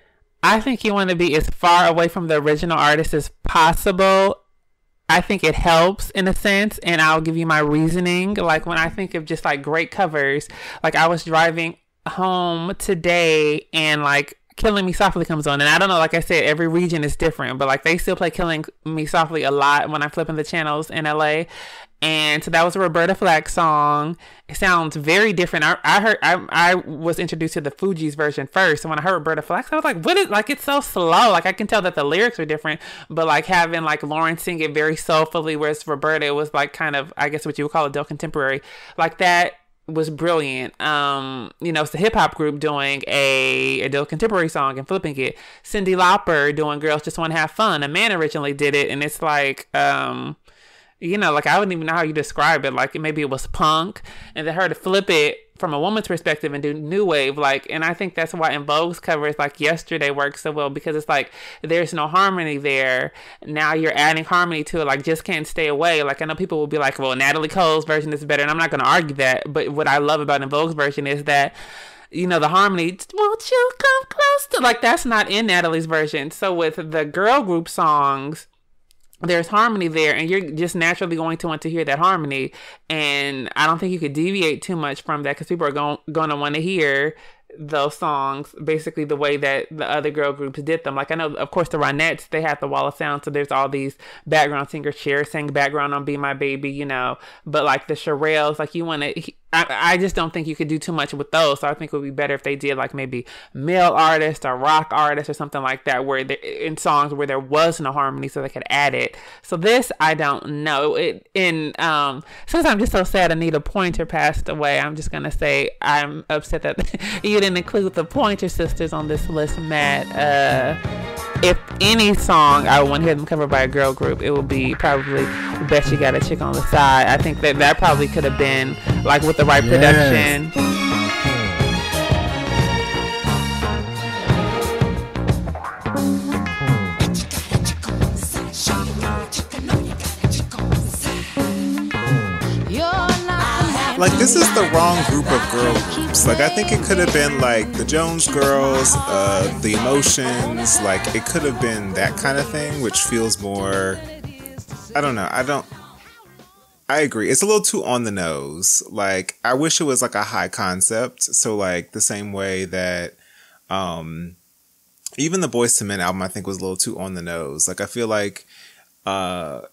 I think you want to be as far away from the original artist as possible. I think it helps in a sense, and I'll give you my reasoning. Like when I think of just like great covers, like I was driving home today and like Killing Me Softly comes on, and I don't know, like I said, every region is different, but like they still play Killing Me Softly a lot when I'm flipping the channels in L A. And so that was a Roberta Flack song. It sounds very different. I, I heard I I was introduced to the Fugees version first, and when I heard Roberta Flack, I was like, "What is like?" It's so slow. Like I can tell that the lyrics are different, but like having like Lauren sing it very soulfully, whereas Roberta was like kind of, I guess what you would call adult contemporary, like that was brilliant. Um, you know, it's a hip hop group doing a adult contemporary song and flipping it. Cyndi Lauper doing Girls Just Want to Have Fun. A man originally did it, and it's like um. You know, like I wouldn't even know how you describe it. Like maybe it was punk, and then her to flip it from a woman's perspective and do new wave. Like, and I think that's why En Vogue's cover is like Yesterday works so well, because it's like there's no harmony there. Now you're adding harmony to it. Like Just Can't Stay Away. Like I know people will be like, well, Natalie Cole's version is better, and I'm not going to argue that. But what I love about En Vogue's version is that, you know, the harmony, won't you come close to, like that's not in Natalie's version. So with the girl group songs, there's harmony there, and you're just naturally going to want to hear that harmony. And I don't think you could deviate too much from that, because people are going, going to want to hear those songs basically the way that the other girl groups did them. Like I know, of course, the Ronettes, they have the wall of sound, so there's all these background singers. Cher sang background on Be My Baby, you know, but like the Shirelles, like you want to, I, I just don't think you could do too much with those. So I think it would be better if they did like maybe male artists or rock artists or something like that, where they, in songs where there was no harmony, so they could add it. So this, I don't know. It in um since I'm just so sad Anita Pointer passed away, I'm just gonna say I'm upset that you didn't include the Pointer Sisters on this list, Matt. Uh, if any song I would want to hear them covered by a girl group, it would be probably Bet You Got a Chick on the Side. I think that that probably could have been like with the right yes. production. Like, this is the wrong group of girl groups. Like, I think it could have been like the Jones Girls, uh, the Emotions. Like, it could have been that kind of thing, which feels more, I don't know. I don't, I agree. It's a little too on the nose. Like, I wish it was like a high concept. So like the same way that, um, even the Boyz two Men album, I think was a little too on the nose. Like, I feel like, uh,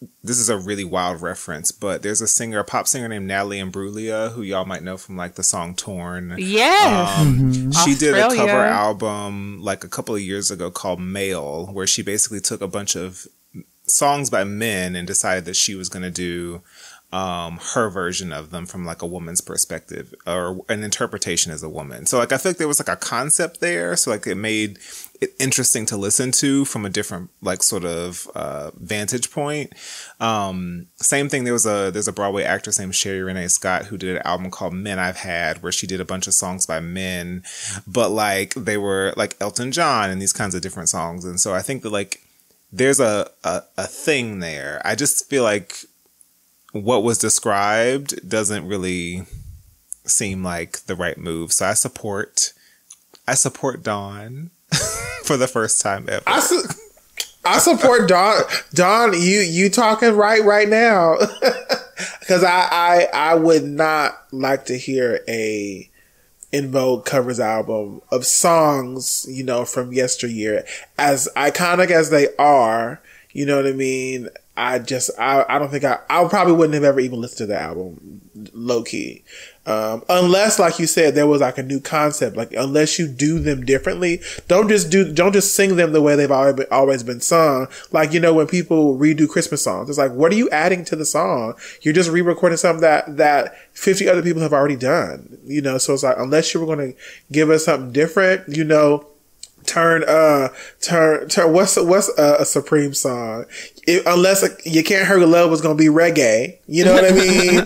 this is a really wild reference, but there's a singer, a pop singer named Natalie Imbruglia, who y'all might know from like the song Torn. Yes. Um, Mm-hmm. She did a Australia. cover album like a couple of years ago called Male, where she basically took a bunch of songs by men and decided that she was going to do um, her version of them from like a woman's perspective or an interpretation as a woman. So like, I feel like there was like a concept there. So like it made it interesting to listen to from a different like sort of uh, vantage point. Um, same thing. There was a, there's a Broadway actress named Sherry Renee Scott who did an album called Men I've Had, where she did a bunch of songs by men, but like they were like Elton John and these kinds of different songs. And so I think that like there's a, a, a thing there. I just feel like what was described doesn't really seem like the right move. So I support, I support Dawn for the first time ever. I, su- I support Dawn. Dawn, you you talking right right now? Because I, I I would not like to hear a En Vogue Covers album of songs, you know, from yesteryear, as iconic as they are. You know what I mean? I just, I, I don't think I, I probably wouldn't have ever even listened to the album, low key. Um, unless, like you said, there was like a new concept, like unless you do them differently, don't just do, don't just sing them the way they've always been, always been sung. Like, you know, when people redo Christmas songs, it's like, what are you adding to the song? You're just re-recording something that, that fifty other people have already done, you know? So it's like, unless you were going to give us something different, you know, turn, uh, turn, turn, what's, what's a, a Supreme song? It, unless You Can't Hurry Love was going to be reggae. You know what I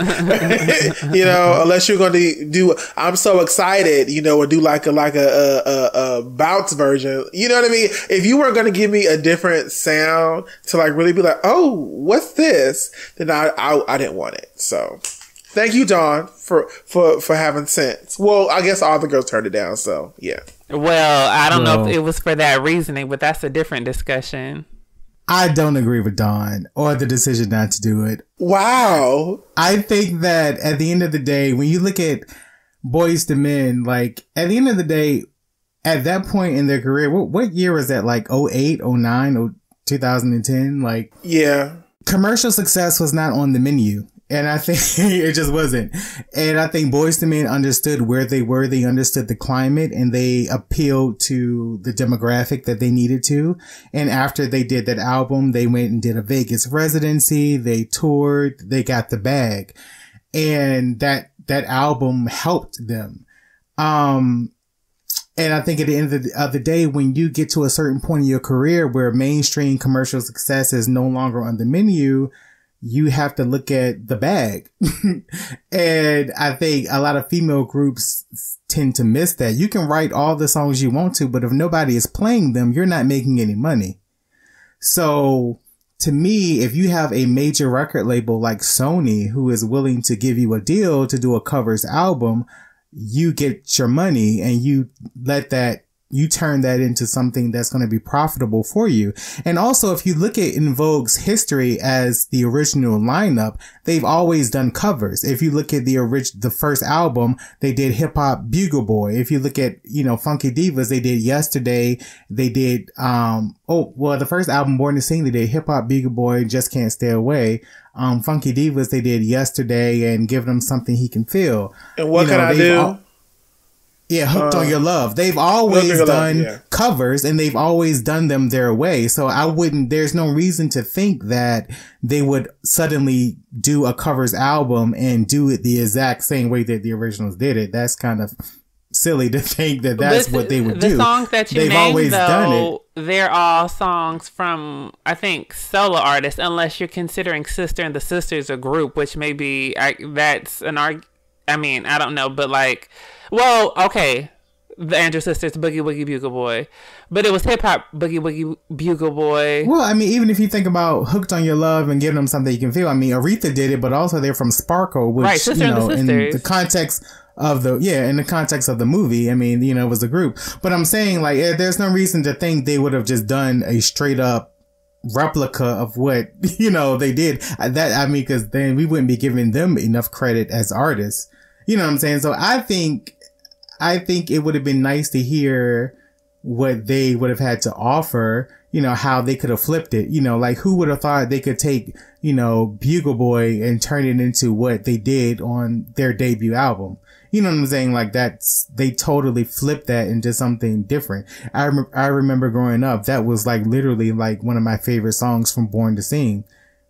mean? You know, unless you're going to do, I'm so excited, you know, or do like a, like a, a, a bounce version. You know what I mean? If you weren't going to give me a different sound to like really be like, oh, what's this? Then I, I, I didn't want it. So thank you, Dawn, for, for, for having sense. Well, I guess all the girls turned it down. So yeah. Well, I don't Well, know if it was for that reasoning, but that's a different discussion. I don't agree with Dawn or the decision not to do it. Wow. I think that at the end of the day, when you look at Boyz two Men, like at the end of the day, at that point in their career, what, what year was that? Like oh eight, oh nine, oh, two thousand ten? Like, yeah, commercial success was not on the menu. And I think it just wasn't. And I think Boyz two Men understood where they were. They understood the climate and they appealed to the demographic that they needed to. And after they did that album, they went and did a Vegas residency. They toured. They got the bag. And that, that album helped them. Um, and I think at the end of the, of the day, when you get to a certain point in your career where mainstream commercial success is no longer on the menu, you have to look at the bag. And I think a lot of female groups tend to miss that. You can write all the songs you want to, but if nobody is playing them, you're not making any money. So to me, if you have a major record label like Sony, who is willing to give you a deal to do a covers album, you get your money and you let that you turn that into something that's going to be profitable for you. And also, if you look at En Vogue's history as the original lineup, they've always done covers. If you look at the orig- the first album, they did Hip Hop Bugle Boy. If you look at, you know, Funky Divas, they did Yesterday. They did, um, oh, well, the first album, Born to Sing, they did Hip Hop Bugle Boy, Just Can't Stay Away. Um, Funky Divas, they did Yesterday and Give Them Something He Can Feel. And What you know, Can I Do? All- Yeah, Hooked Uh, on Your Love. They've always Your done Love, yeah. covers and they've always done them their way. So I wouldn't, there's no reason to think that they would suddenly do a covers album and do it the exact same way that the originals did it. That's kind of silly to think that that's This- what they would the do. The songs that you They've named, always though, done it. they're all songs from, I think, solo artists, unless you're considering Sister and the Sisters a group, which maybe I, that's an arg. I mean, I don't know, but like, well, okay. The Andrew Sisters, Boogie Woogie Bugle Boy. But it was hip hop Boogie Woogie Bugle Boy. Well, I mean, even if you think about Hooked on Your Love and Giving Them Something You Can Feel, I mean, Aretha did it, but also they're from Sparkle, which, Right, Sister you and the know, in Sisters. the context of the, yeah, in the context of the movie, I mean, you know, it was a group. But I'm saying, like, eh, there's no reason to think they would have just done a straight up replica of what, you know, they did. That, I mean, because then we wouldn't be giving them enough credit as artists. You know what I'm saying? So I think, I think it would have been nice to hear what they would have had to offer, you know, how they could have flipped it. You know, like who would have thought they could take, you know, Bugle Boy and turn it into what they did on their debut album. You know what I'm saying? Like that's, they totally flipped that into something different. I, rem- I remember growing up, that was like literally like one of my favorite songs from Born to Sing.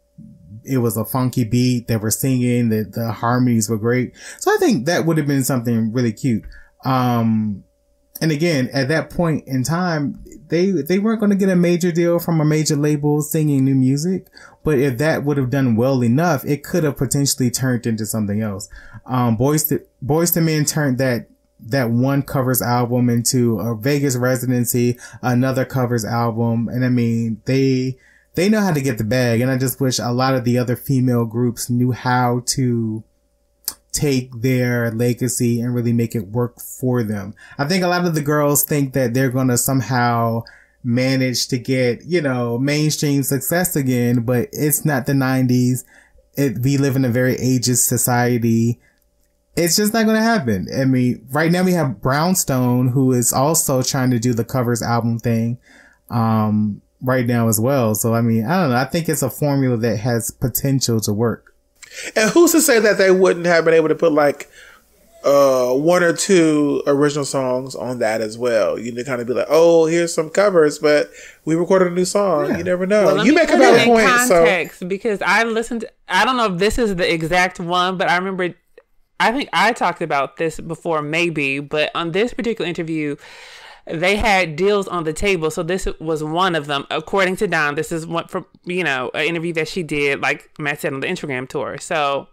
It was a funky beat. They were singing, the, the harmonies were great. So I think that would have been something really cute. Um, and again, at that point in time, they, they weren't going to get a major deal from a major label singing new music. But if that would have done well enough, it could have potentially turned into something else. Um, Boys to, Boys to Men turned that, that one covers album into a Vegas residency, another covers album. And I mean, they, they know how to get the bag. And I just wish a lot of the other female groups knew how to take their legacy and really make it work for them. I think a lot of the girls think that they're going to somehow manage to get, you know, mainstream success again, but it's not the nineties. It, we live in a very ageist society. It's just not going to happen. I mean, right now we have Brownstone, who is also trying to do the covers album thing, um, right now as well. So, I mean, I don't know. I think it's a formula that has potential to work. And who's to say that they wouldn't have been able to put like uh, one or two original songs on that as well? You know, kind of be like, oh, here's some covers, but we recorded a new song. Yeah. You never know. Well, you make a valid point. Context, so because I listened to, I don't know if this is the exact one, but I remember, I think I talked about this before maybe, but on this particular interview, they had deals on the table. So this was one of them. According to Don, this is one from, you know, an interview that she did, like Matt said, on the Instagram tour. So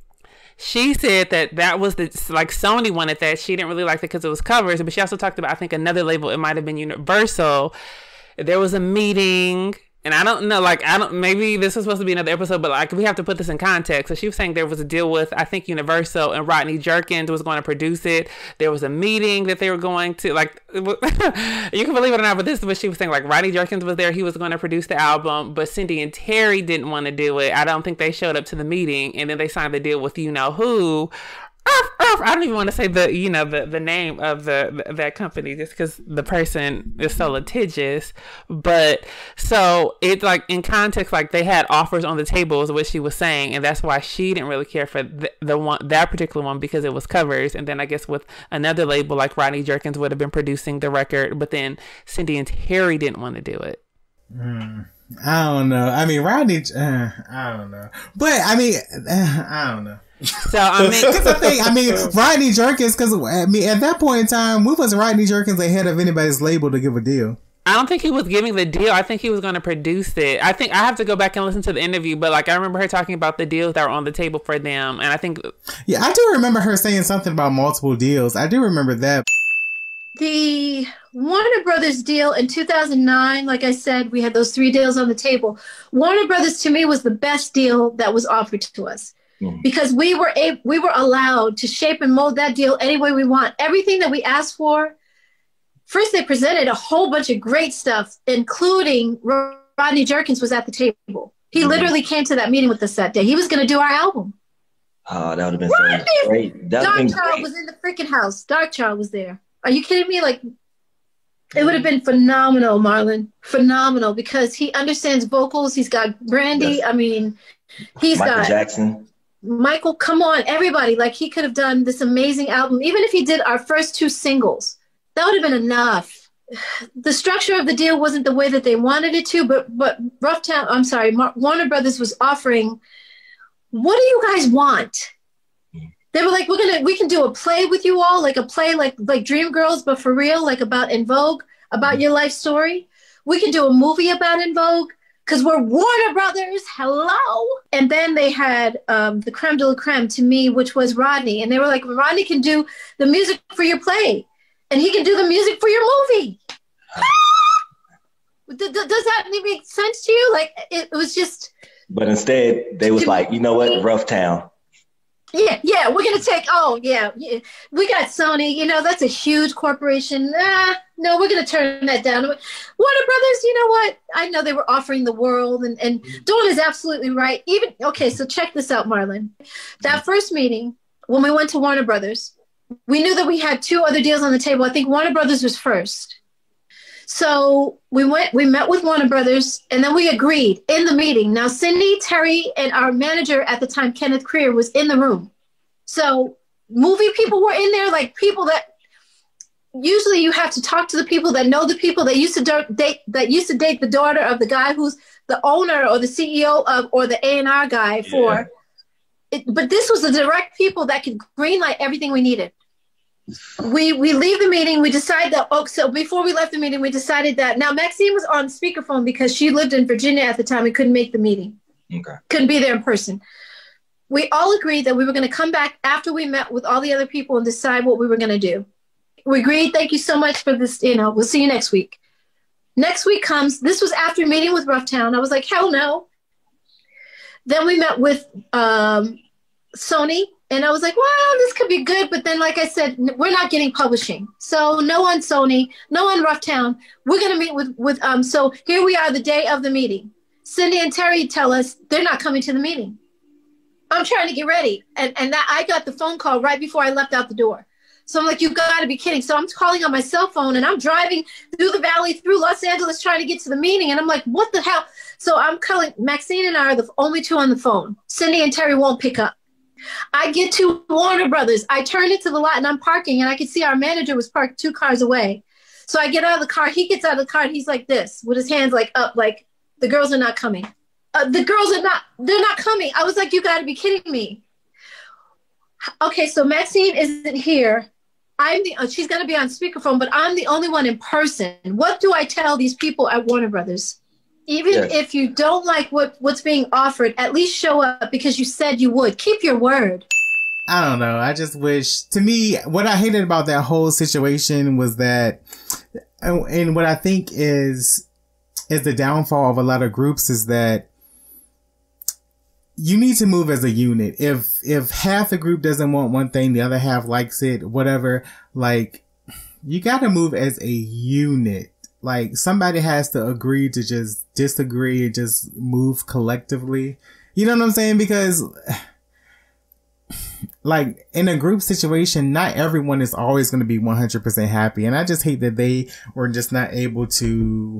she said that that was the, like Sony wanted that. She didn't really like it because it was covers. But she also talked about, I think, another label. It might have been Universal. There was a meeting. And I don't know, like, I don't, maybe this was supposed to be another episode, but like, we have to put this in context. So she was saying there was a deal with, I think, Universal, and Rodney Jerkins was going to produce it. There was a meeting that they were going to, like, you can believe it or not, but this is what she was saying. Like, Rodney Jerkins was there. He was going to produce the album, but Cindy and Terry didn't want to do it. I don't think they showed up to the meeting. And then they signed the deal with you know who. I don't even want to say the, you know, the, the name of the, the that company just because the person is so litigious. But so it's like in context, like they had offers on the table is what she was saying. And that's why she didn't really care for the, the one, that particular one, because it was covers. And then I guess with another label, like Rodney Jerkins would have been producing the record, but then Cindy and Terry didn't want to do it. Mm, I don't know. I mean, Rodney, uh, I don't know. But I mean, uh, I don't know. So I mean, cause the thing, I mean, Rodney Jerkins, because I mean, at that point in time, we was Rodney Jerkins ahead of anybody's label to give a deal. I don't think he was giving the deal. I think he was going to produce it. I think I have to go back and listen to the interview, but like I remember her talking about the deals that were on the table for them, and I think, yeah, I do remember her saying something about multiple deals. I do remember that. The Warner Brothers deal in two thousand nine, like I said, we had those three deals on the table. Warner Brothers to me was the best deal that was offered to us. Mm. Because we were able, we were allowed to shape and mold that deal any way we want. Everything that we asked for. First, they presented a whole bunch of great stuff, including Rodney Jerkins was at the table. He mm. literally came to that meeting with us that day. He was going to do our album. Oh, that would have been Rodney, so great. That Dark Child was in the freaking house. Dark Child was there. Are you kidding me? Like, it would have been phenomenal, Marlon. Phenomenal, because he understands vocals. He's got Brandy. Yes. I mean, he's Michael got Jackson. Michael, come on, everybody. Like, he could have done this amazing album. Even if he did our first two singles, that would have been enough. The structure of the deal wasn't the way that they wanted it to, but but Rough Town, I'm sorry, Mar- Warner Brothers was offering, what do you guys want? They were like, we're gonna, we can do a play with you all, like a play like like Dreamgirls, but for real, like about En Vogue, about your life story. We can do a movie about En Vogue. Because we're Warner Brothers, hello. And then they had um, the creme de la creme to me, which was Rodney. And they were like, Rodney can do the music for your play. And he can do the music for your movie. Does that make sense to you? Like, it was just... But instead, they was like, you know what? Rough Town. Yeah, yeah, we're going to take, oh, yeah, yeah, we got Sony, you know, that's a huge corporation. Ah, no, we're going to turn that down. Warner Brothers, you know what? I know they were offering the world, and, and Dawn is absolutely right. Even, okay, so check this out, Marlon. That first meeting, when we went to Warner Brothers, we knew that we had two other deals on the table. I think Warner Brothers was first. So we went, we met with Warner Brothers, and then we agreed in the meeting. Now, Cindy, Terry, and our manager at the time, Kenneth Creer, was in the room. So movie people were in there, like people that usually you have to talk to the people that know the people that used to date, that used to date the daughter of the guy who's the owner or the C E O of, or the A and R guy for. Yeah. It, but this was the direct people that could greenlight everything we needed. We we leave the meeting. We decide that. Oh, so before we left the meeting, we decided that now Maxine was on speakerphone because she lived in Virginia at the time and couldn't make the meeting. Okay, couldn't be there in person. We all agreed that we were going to come back after we met with all the other people and decide what we were going to do. We agreed. Thank you so much for this. You know, we'll see you next week. Next week comes. This was after meeting with Roughtown. I was like, hell no. Then we met with um, Sony. And I was like, well, this could be good. But then, like I said, we're not getting publishing. So no on Sony, no on Roughtown. We're going to meet with, with, um, so here we are the day of the meeting. Cindy and Terry tell us they're not coming to the meeting. I'm trying to get ready. And, and that I got the phone call right before I left out the door. So I'm like, you got to be kidding. So I'm calling on my cell phone and I'm driving through the valley, through Los Angeles, trying to get to the meeting. And I'm like, what the hell? So I'm calling, Maxine and I are the only two on the phone. Cindy and Terry won't pick up. I get to Warner Brothers. I turn into the lot and I'm parking and I can see our manager was parked two cars away. So I get out of the car. He gets out of the car and he's like this with his hands like up, like the girls are not coming. Uh, the girls are not, they're not coming. I was like, you got to be kidding me. Okay, so Maxine isn't here. I'm the, uh, she's going to be on speakerphone, but I'm the only one in person. What do I tell these people at Warner Brothers? Even yes. if you don't like what, what's being offered, at least show up because you said you would. Keep your word. I don't know. I just wish, to me, what I hated about that whole situation was that, and what I think is, is the downfall of a lot of groups is that you need to move as a unit. If, if half the group doesn't want one thing, the other half likes it, whatever, like, you gotta move as a unit. Like, somebody has to agree to just disagree and just move collectively. You know what I'm saying? Because, like, in a group situation, not everyone is always going to be one hundred percent happy. And I just hate that they were just not able to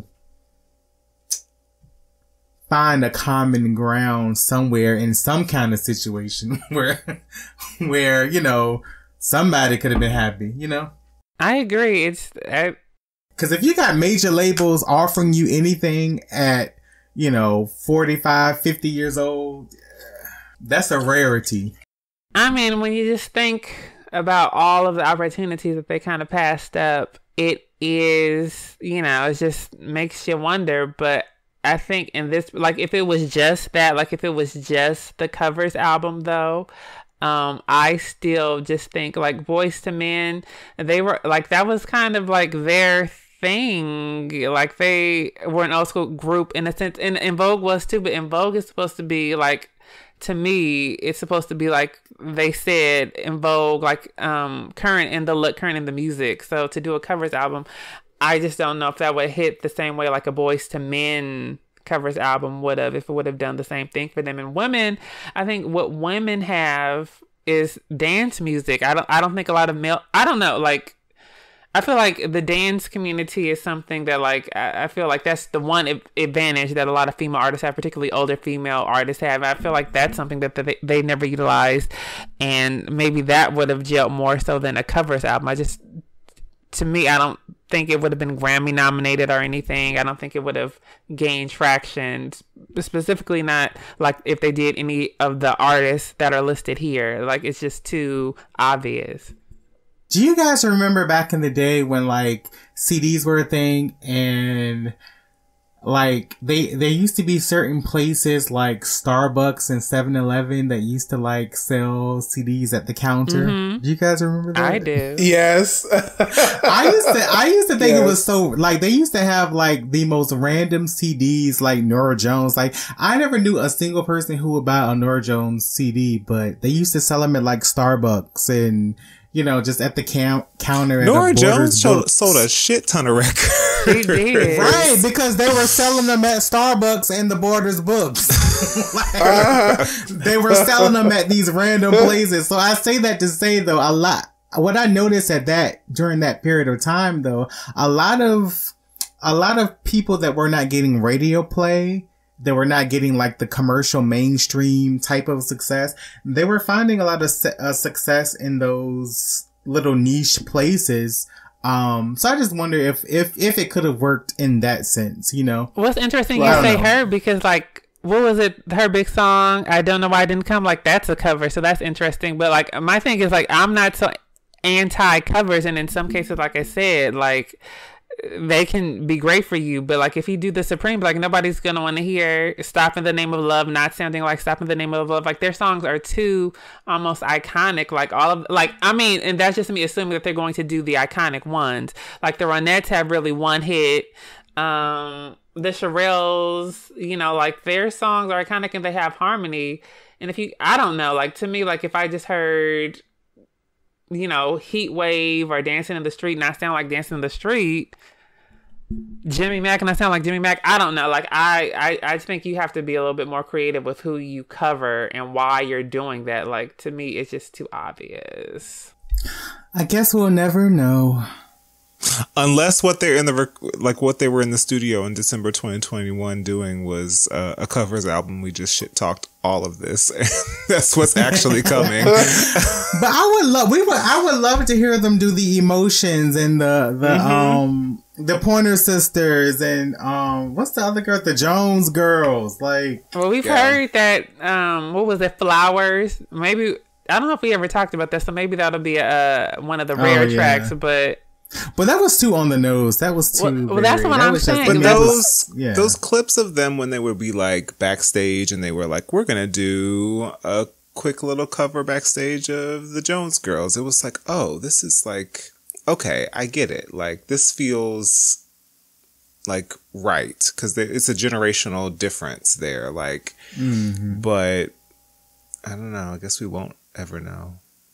find a common ground somewhere in some kind of situation where, where, you know, somebody could have been happy, you know? I agree. It's... I- Because if you got major labels offering you anything at, you know, forty-five, fifty years old, that's a rarity. I mean, when you just think about all of the opportunities that they kind of passed up, it is, you know, it just makes you wonder. But I think in this, like, if it was just that, like, if it was just the covers album, though, Um, I still just think like Boyz two Men, they were like, that was kind of like their thing. Like they were an old school group in a sense, and En Vogue was too, but En Vogue is supposed to be like, to me, it's supposed to be like they said En Vogue, like um current in the look, current in the music. So to do a covers album, I just don't know if that would hit the same way like a Boyz two Men covers album would have, if it would have done the same thing for them. And women, I think what women have is dance music. I don't I don't think a lot of male, I don't know, like I feel like the dance community is something that like I, I feel like that's the one advantage that a lot of female artists have, particularly older female artists have. I feel like that's something that they, they never utilized, and maybe that would have gelled more so than a covers album. I just, to me, I don't think it would have been Grammy nominated or anything. I don't think it would have gained traction, specifically not like if they did any of the artists that are listed here. Like, it's just too obvious. Do you guys remember back in the day when like C Ds were a thing, and like they there used to be certain places like Starbucks and seven eleven that used to like sell C Ds at the counter? Mm-hmm. Do you guys remember that? I do. Yes. I used to I used to think yes. It was so like they used to have like the most random C Ds like Norah Jones. Like I never knew a single person who would buy a Norah Jones C D, but they used to sell them at like Starbucks and, you know, just at the cam- counter. Norah Jones sold, sold a shit ton of records. She did. Right, because they were selling them at Starbucks and the Borders books. Like, uh, they were selling them at these random places. So I say that to say, though, a lot. What I noticed at that, during that period of time, though, a lot of a lot of people that were not getting radio play, that were not getting like the commercial mainstream type of success, they were finding a lot of su- uh, success in those little niche places. Um, so I just wonder if, if, if it could have worked in that sense, you know? What's interesting well, you say her, because like, what was it? Her big song, I Don't Know Why I Didn't Come. Like, that's a cover. So that's interesting. But like, my thing is like, I'm not so anti covers. And in some cases, like I said, like, they can be great for you, but like if you do the Supreme, like nobody's gonna want to hear "Stop in the Name of Love" not sounding like "Stop in the Name of Love." Like their songs are too almost iconic. Like all of like I mean, and that's just me assuming that they're going to do the iconic ones. Like the Ronettes have really one hit. Um, the Shirelles, you know, like their songs are iconic and they have harmony. And if you, I don't know, like to me, like if I just heard, you know, Heat Wave or Dancing in the Street, and I sound like Dancing in the Street, Jimmy Mack, and I sound like Jimmy Mack, I don't know. Like, I, I, I think you have to be a little bit more creative with who you cover and why you're doing that. Like, to me, it's just too obvious. I guess we'll never know. Unless what they're in the rec- like what they were in the studio in December twenty twenty-one doing was uh, a covers album. We just shit talked all of this. That's what's actually coming. But I would love we would I would love to hear them do the Emotions and the the mm-hmm. um the Pointer Sisters and um what's the other girl, the Jones Girls. Like, well, we've yeah. heard that um what was it, Flowers? Maybe I don't know if we ever talked about this, so maybe that'll be uh one of the rare oh, yeah. tracks, but. But that was too on the nose. That was too. Well, well that's what that I'm saying. Just, but those yeah. those clips of them when they would be like backstage and they were like, "We're gonna do a quick little cover backstage of the Jones Girls." It was like, "Oh, this is like okay, I get it. Like this feels like right because it's a generational difference there. Like, mm-hmm. but I don't know. I guess we won't ever know."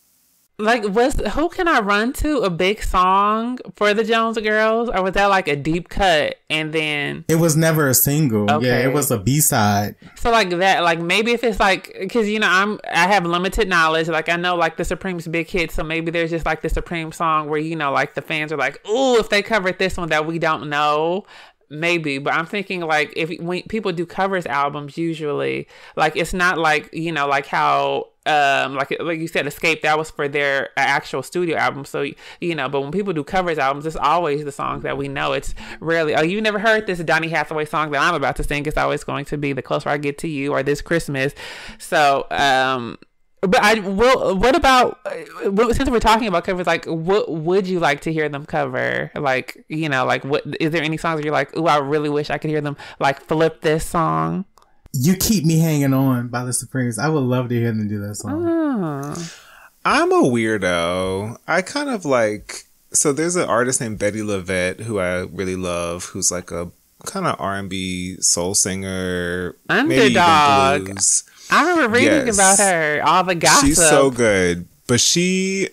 Like, was who can I run to a big song for the Jones Girls, or was that like a deep cut and then it was never a single? Okay. Yeah, it was a B side. So like that, like maybe if it's like, because you know I'm I have limited knowledge. Like I know like the Supreme's big hit, so maybe there's just like the Supreme song where you know like the fans are like, oh, if they covered this one that we don't know. Maybe, but I'm thinking like if when people do covers albums, usually like it's not like you know like how um like like you said, Escape, that was for their actual studio album. So you know, but when people do covers albums, it's always the songs that we know. It's rarely, oh, you never heard this Donny Hathaway song that I'm about to sing. It's always going to be The Closer I Get to You or This Christmas. So um. But I will. What about since we're talking about covers? Like, what would you like to hear them cover? Like, you know, like what is there any songs where you're like, oh, I really wish I could hear them like flip this song? You Keep Me Hanging On by the Supremes. I would love to hear them do that song. Oh. I'm a weirdo. I kind of like. So there's an artist named Betty LaVette who I really love, who's like a kind of R and B soul singer, Underdog. maybe even blues. I remember reading yes. about her, all the gossip. She's so good. But she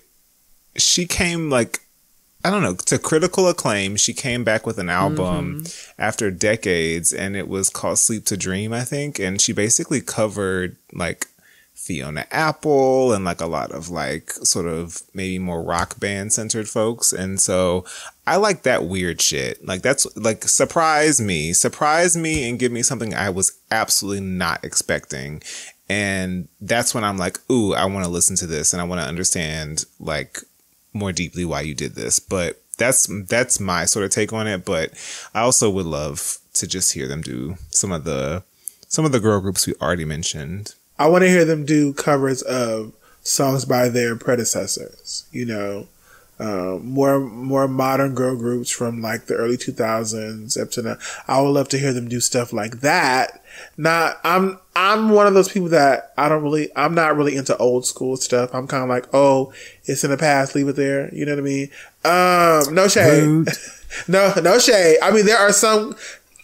she came like, I don't know, to critical acclaim. She came back with an album mm-hmm. after decades, and it was called Sleep to Dream, I think. And she basically covered like Fiona Apple and like a lot of like sort of maybe more rock band centered folks. And so I like that weird shit. Like that's like surprise me, surprise me and give me something I was absolutely not expecting. And that's when I'm like, ooh, I want to listen to this and I want to understand like more deeply why you did this. But that's, that's my sort of take on it. But I also would love to just hear them do some of the, some of the girl groups we already mentioned. I want to hear them do covers of songs by their predecessors, you know, um, more more modern girl groups from like the early two thousands up to now. I would love to hear them do stuff like that. Not, I'm I'm one of those people that I don't really, I'm not really into old school stuff. I'm kind of like, oh, it's in the past, leave it there. You know what I mean? Um, no shade. no, no shade. I mean, there are some...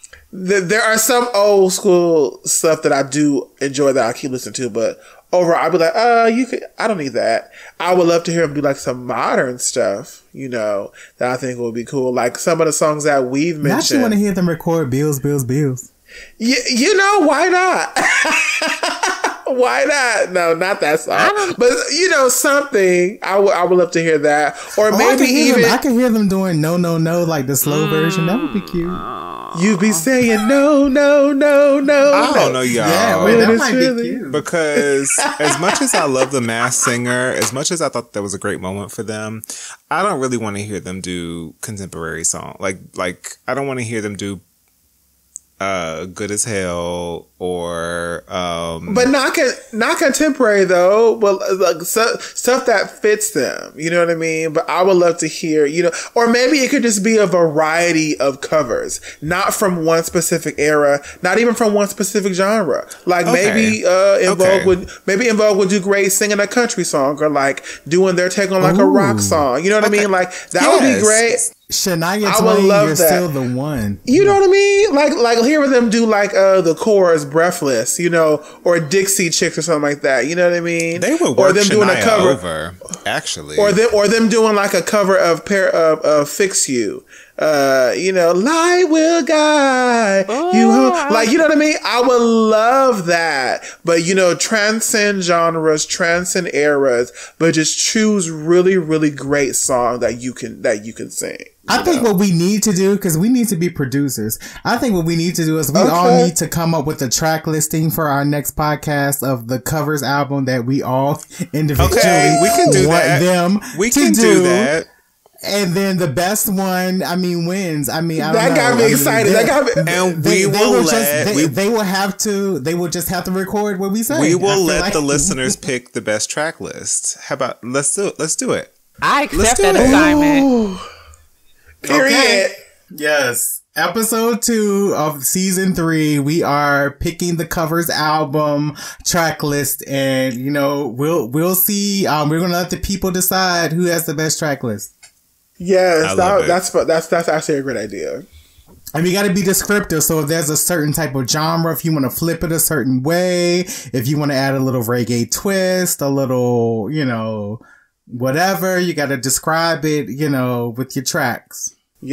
There are some old school stuff that I do enjoy that I keep listening to, but overall, I'd be like, uh, you could, I don't need that. I would love to hear him do like some modern stuff, you know, that I think would be cool. Like some of the songs that we've mentioned. Not you want to hear them record Bills, Bills, Bills. Y- you know, why not? Why not? No, not that song. But you know, something I would I would love to hear that, or oh, maybe I even them, I can hear them doing no, no, no, like the slow mm. version. That would be cute. You be saying no, no, no, no. I don't know, y'all. Yeah, wait, that might really, be cute. Because as much as I love The Masked Singer, as much as I thought that was a great moment for them, I don't really want to hear them do contemporary song. Like, like I don't want to hear them do uh Good as Hell or um but not con- not contemporary though, but like so, stuff that fits them, you know what I mean? But I would love to hear, you know, or maybe it could just be a variety of covers, not from one specific era, not even from one specific genre. Like okay. maybe uh En Vogue okay. would maybe En Vogue would do great singing a country song, or like doing their take on like Ooh. a rock song, you know what okay. I mean? Like that yes. would be great. Shania Twain, you're that. still the one. You know what I mean? Like, like hearing them do like uh the chorus "Breathless," you know, or Dixie Chicks or something like that. You know what I mean? They would work or them Shania doing a cover over, actually, or them or them doing like a cover of pair of, of "Fix You." Uh, you know, light will guide oh, you home. Like, you know what I mean? I would love that. But, you know, transcend genres, transcend eras, but just choose really, really great song that you can, that you can sing. I think know? what we need to do, because we need to be producers, I think what we need to do is we okay. all need to come up with a track listing for our next podcast of the covers album that we all individually okay, we can do want that. them we to can do, do that. And then the best one, I mean, wins. I mean, I that don't got know. me I mean, excited. They, that got me. And they, we they will, will let just, they, we, they will have to. They will just have to record what we say. We will let like. the listeners pick the best track list. How about let's do it? Let's do it. I accept that assignment. Ooh. Period. Okay. Yes. Episode two of season three, we are picking the covers album track list, and you know we'll we'll see. Um, we're gonna let the people decide who has the best track list. Yes, that, that's that's that's actually a great idea. And you got to be descriptive. So if there's a certain type of genre, if you want to flip it a certain way, if you want to add a little reggae twist, a little, you know, whatever, you got to describe it, you know, with your tracks.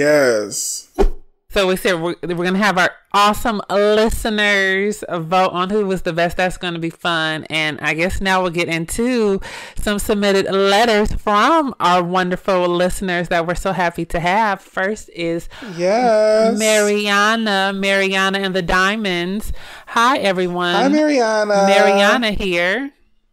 Yes. So we said we're, we're going to have our awesome listeners vote on who was the best. That's going to be fun. And I guess now we'll get into some submitted letters from our wonderful listeners that we're so happy to have. First is yes. Mariana, Mariana and the Diamonds. Hi, everyone. Hi, Mariana. Mariana here.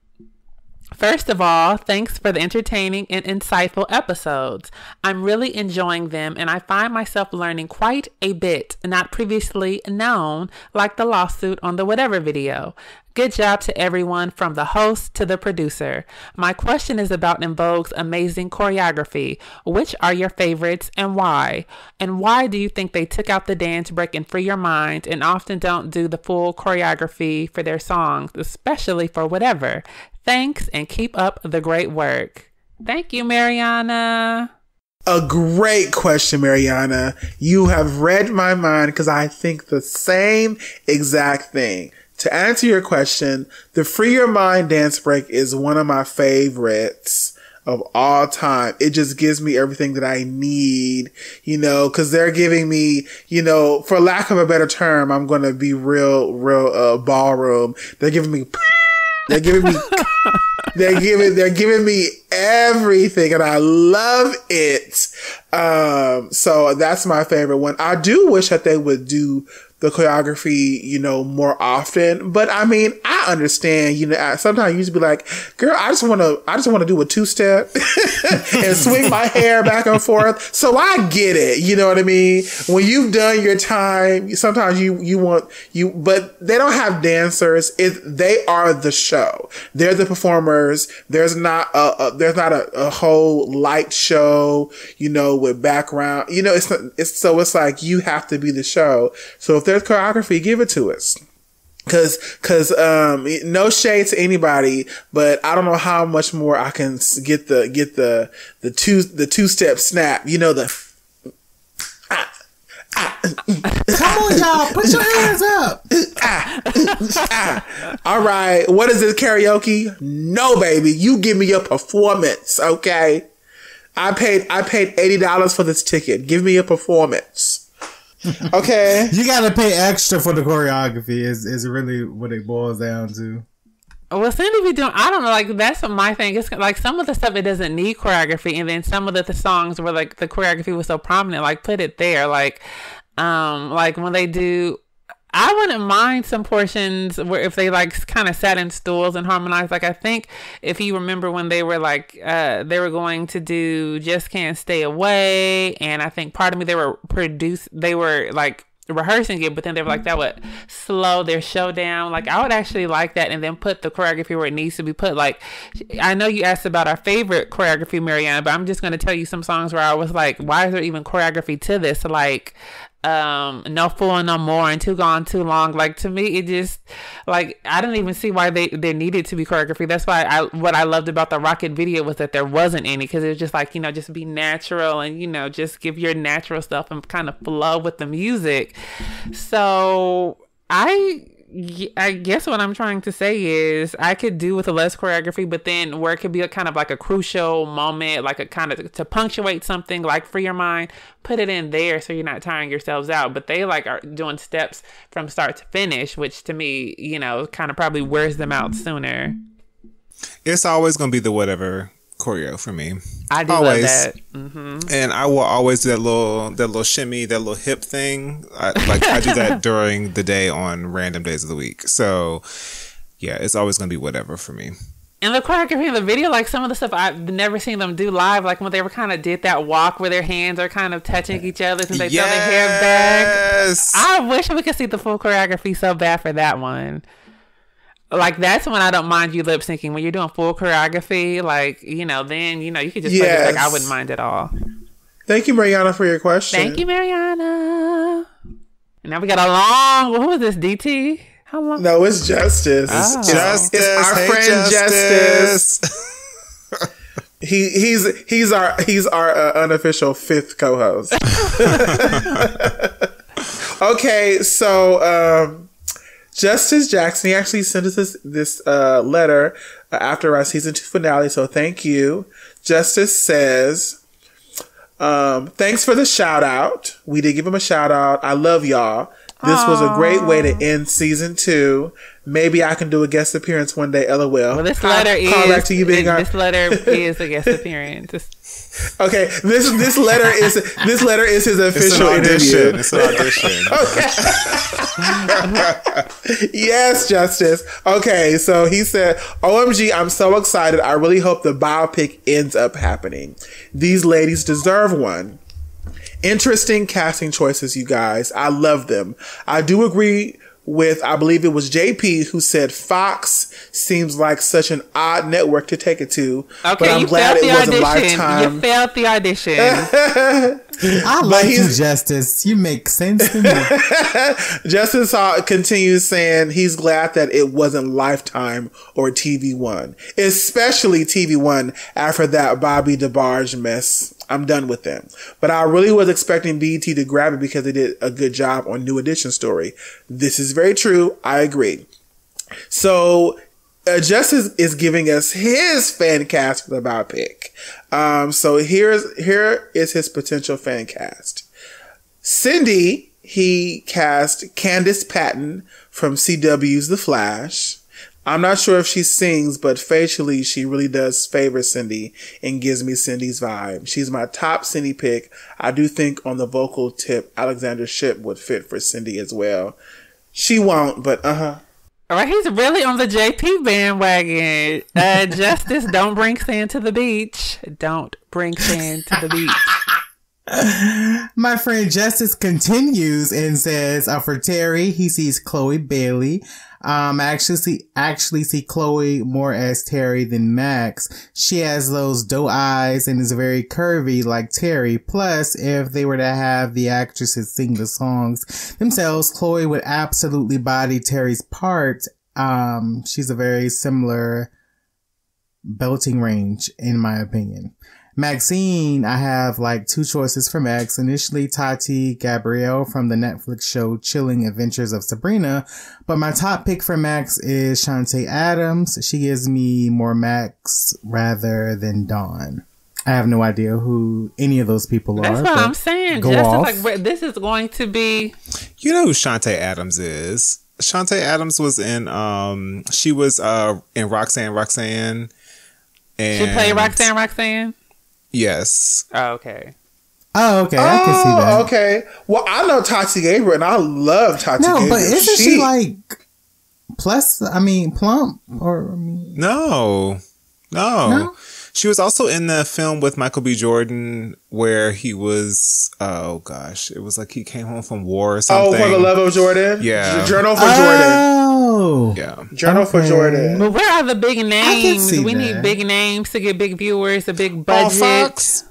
First of all, thanks for the entertaining and insightful episodes. I'm really enjoying them, and I find myself learning quite a bit not previously known, like the lawsuit on the whatever video. Good job to everyone from the host to the producer. My question is about En Vogue's amazing choreography. Which are your favorites and why? And why do you think they took out the dance break in Free Your Mind and often don't do the full choreography for their songs, especially for whatever? Thanks and keep up the great work. Thank you, Mariana. A great question, Mariana. You have read my mind because I think the same exact thing. To answer your question, the Free Your Mind dance break is one of my favorites of all time. It just gives me everything that I need, you know, because they're giving me, you know, for lack of a better term, I'm going to be real, real uh, ballroom. They're giving me, they're giving me, they're giving, they're giving me everything, and I love it. Um, so that's my favorite one. I do wish that they would do the choreography, you know, more often. But I mean, I understand, you know, I, sometimes you used to be like, girl, I just want to, I just want to do a two step and swing my hair back and forth. So I get it. You know what I mean? When you've done your time, sometimes you, you want you, but they don't have dancers. It, they are the show. They're the performers. There's not a, a there's not a, a whole light show, you know, with background, you know, it's, it's, so it's like, you have to be the show. So if there's choreography, give it to us. Cause, cause, um, no shade to anybody, but I don't know how much more I can get the, get the, the two, the two step snap, you know, the, ah, ah, come on, y'all, put your hands up. ah, ah. All right. What is this, karaoke? No, baby. You give me your performance. Okay. I paid, I paid eighty dollars for this ticket. Give me a performance. Okay. You gotta pay extra for the choreography is, is really what it boils down to. Well, Cindy be doing, I don't know, like, that's what my thing is. Like, some of the stuff, it doesn't need choreography. And then some of the, the songs where, like, the choreography was so prominent, like, put it there. Like, um, like, when they do, I wouldn't mind some portions where if they, like, kind of sat in stools and harmonized. Like, I think if you remember when they were, like, uh, they were going to do Just Can't Stay Away. And I think part of me, they were produced, they were, like, rehearsing it, but then they were like, that would slow their show down. Like, I would actually like that, and then put the choreography where it needs to be put. Like, I know you asked about our favorite choreography, Mariana, but I'm just going to tell you some songs where I was like, why is there even choreography to this? Like, um, No Fool and No More and Too Gone Too Long. Like, to me, it just, like, I didn't even see why they there needed to be choreography. That's why I what I loved about the Rocket video was that there wasn't any, because it was just like, you know, just be natural and, you know, just give your natural stuff and kind of flow with the music. So I I guess what I'm trying to say is I could do with a less choreography, but then where it could be a kind of like a crucial moment, like a kind of to punctuate something, like Free Your Mind, put it in there so you're not tiring yourselves out. But they like are doing steps from start to finish, which to me, you know, kind of probably wears them out sooner. It's always going to be the whatever choreo for me. I do always. love that. Mm-hmm. And I will always do that little that little shimmy, that little hip thing. I, like I do that during the day on random days of the week. So yeah, it's always going to be whatever for me. And the choreography in the video, like some of the stuff I've never seen them do live, like when they were kind of did that walk where their hands are kind of touching each other and they yes! throw their hair back. I wish we could see the full choreography so bad for that one. Like, that's when I don't mind you lip syncing. When you're doing full choreography, like, you know, then, you know, you could just yes. play it like I wouldn't mind at all. Thank you, Mariana, for your question. Thank you, Mariana. And now we got a long, who is this, D T? How long? No, it's Justice. Oh. It's, Justice. it's our hey, friend Justice. Justice. he he's he's our he's our uh, unofficial fifth co-host. Okay, so um, Justice Jackson, he actually sent us this, this uh, letter uh, after our season two finale, so thank you. Justice says, um, thanks for the shout out. We did give him a shout out. I love y'all. This Aww. was a great way to end season two. Maybe I can do a guest appearance one day, LOL. Well, this letter I'll is call back to you being this, this letter is a guest appearance. Okay, this this letter is this letter is his official it's interview. It's an audition. Okay. Yes, Justice. Okay, so he said, O M G, I'm so excited. I really hope the biopic ends up happening. These ladies deserve one. Interesting casting choices, you guys. I love them. I do agree with, I believe it was J P who said Fox seems like such an odd network to take it to. Okay, but I'm you glad failed it the wasn't audition. Lifetime. You failed the audition. I like you, Justice. You make sense to me. Justice uh, continues saying he's glad that it wasn't Lifetime or T V One, especially T V One after that Bobby DeBarge mess. I'm done with them. But I really was expecting B E T to grab it because they did a good job on New Edition story. This is very true. I agree. So uh, Justice is giving us his fan cast for the biopic. Um, so here's here is his potential fan cast. Cindy, he cast Candace Patton from C W's The Flash. I'm not sure if she sings, but facially she really does favor Cindy and gives me Cindy's vibe. She's my top Cindy pick. I do think on the vocal tip, Alexander Shipp would fit for Cindy as well. She won't, but uh-huh. All right, he's really on the J P bandwagon. Uh, Justice, don't bring sand to the beach. Don't bring sand to the beach. My friend Justice continues and says, uh, for Terry, he sees Chloe Bailey. Um, I actually see, actually see Chloe more as Terry than Max. She has those doe eyes and is very curvy like Terry. Plus, if they were to have the actresses sing the songs themselves, Chloe would absolutely body Terry's part. Um, she's a very similar belting range, in my opinion. Maxine, I have like two choices for Max. Initially, Tati Gabrielle from the Netflix show Chilling Adventures of Sabrina. But my top pick for Max is Shantae Adams. She gives me more Max rather than Dawn. I have no idea who any of those people That's are. That's what I'm saying. Go Just off. like, this is going to be... You know who Shantae Adams is. Shantae Adams was in. Um, she was uh in Roxanne, Roxanne. And she played Roxanne, Roxanne. Yes. Oh, okay. Oh, okay. I can see that. Oh, okay. Well, I know Tati Gabriel, and I love Tati no, Gabriel. No, but isn't she, she like plus? I mean, plump or? I mean, no, no, no. She was also in the film with Michael B. Jordan where he was, oh gosh, it was like he came home from war or something. Oh, For the Love of Jordan? Yeah. Journal for oh. Jordan. Yeah. Journal okay. for Jordan. But where are the big names? We that. need big names to get big viewers, a big budget. Oh, Fox?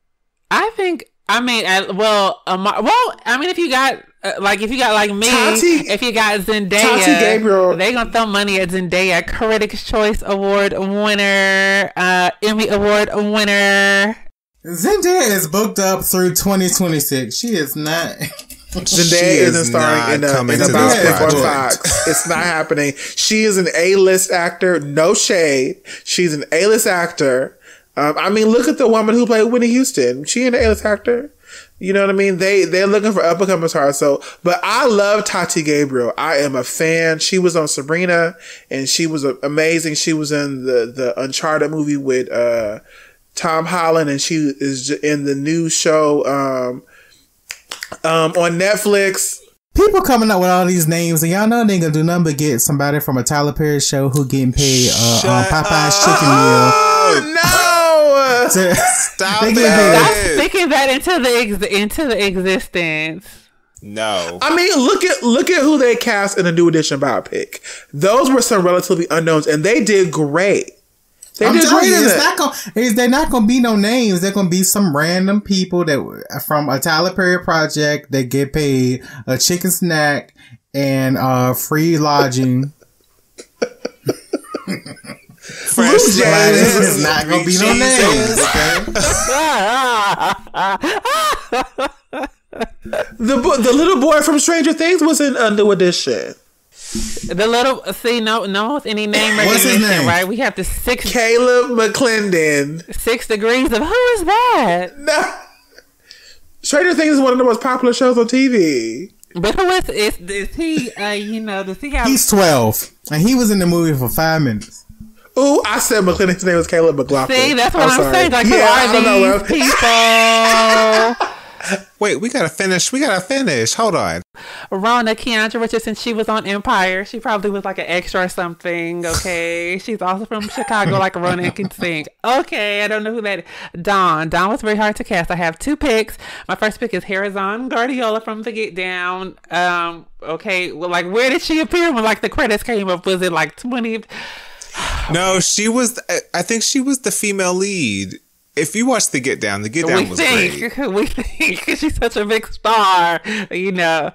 I think, I mean, I, well, um, well, I mean, if you got, uh, like, if you got, like me, Tati, if you got Zendaya, Tati Gabriel. They gonna throw money at Zendaya, Critics' Choice Award winner, uh, Emmy Award winner. Zendaya is booked up through twenty twenty-six. She is not. Zendaya isn't starring in a, in a biopic on Fox. It's not happening. She is an A-list actor. No shade. She's an A-list actor. Um, I mean, look at the woman who played Whitney Houston. She an A-list actor. You know what I mean? They, they're looking for up-and-coming stars. So, but I love Tati Gabriel. I am a fan. She was on Sabrina and she was amazing. She was in the, the Uncharted movie with, uh, Tom Holland, and she is in the new show, um, um, on Netflix. People coming up with all these names, and y'all know they gonna do nothing but get somebody from a Tyler Perry show who getting paid, uh, on Popeye's chicken meal. Oh, no! To, Stop it! Stop sticking that into the ex- into the existence. No, I mean, look at look at who they cast in the New Edition biopic. Those were some relatively unknowns, and they did great. They I'm did telling great. you, it's not gonna, it's, they're not gonna be no names. They're gonna be some random people that from a Tyler Perry project that get paid a chicken snack and uh, free lodging. Fresh James is not gonna be no names. the the little boy from Stranger Things was in a New Edition. The little see no no any name What's his recognition, name? right? We have the six Caleb McClendon. Six degrees of who is that? No. Stranger Things is one of the most popular shows on T V. But who is is, is he? Uh, you know, does he have? He's twelve, and he was in the movie for five minutes. Ooh, I said McClendon's name was Caleb McLaughlin. See, that's what I'm, I'm saying. Like, yeah, who are these people? Wait, we gotta finish. We gotta finish. Hold on. Rona Keandra Richardson, she was on Empire. She probably was like an extra or something. Okay. She's also from Chicago, like Rona and can sing. Okay, I don't know who that is. Dawn. Dawn was very hard to cast. I have two picks. My first pick is Harazan Guardiola from The Get Down. Um, okay, well, like, where did she appear when like the credits came up? Was it like twenty? No, she was. I think she was the female lead. If you watch The Get Down, The Get Down we was think, great. We think she's such a big star, you know.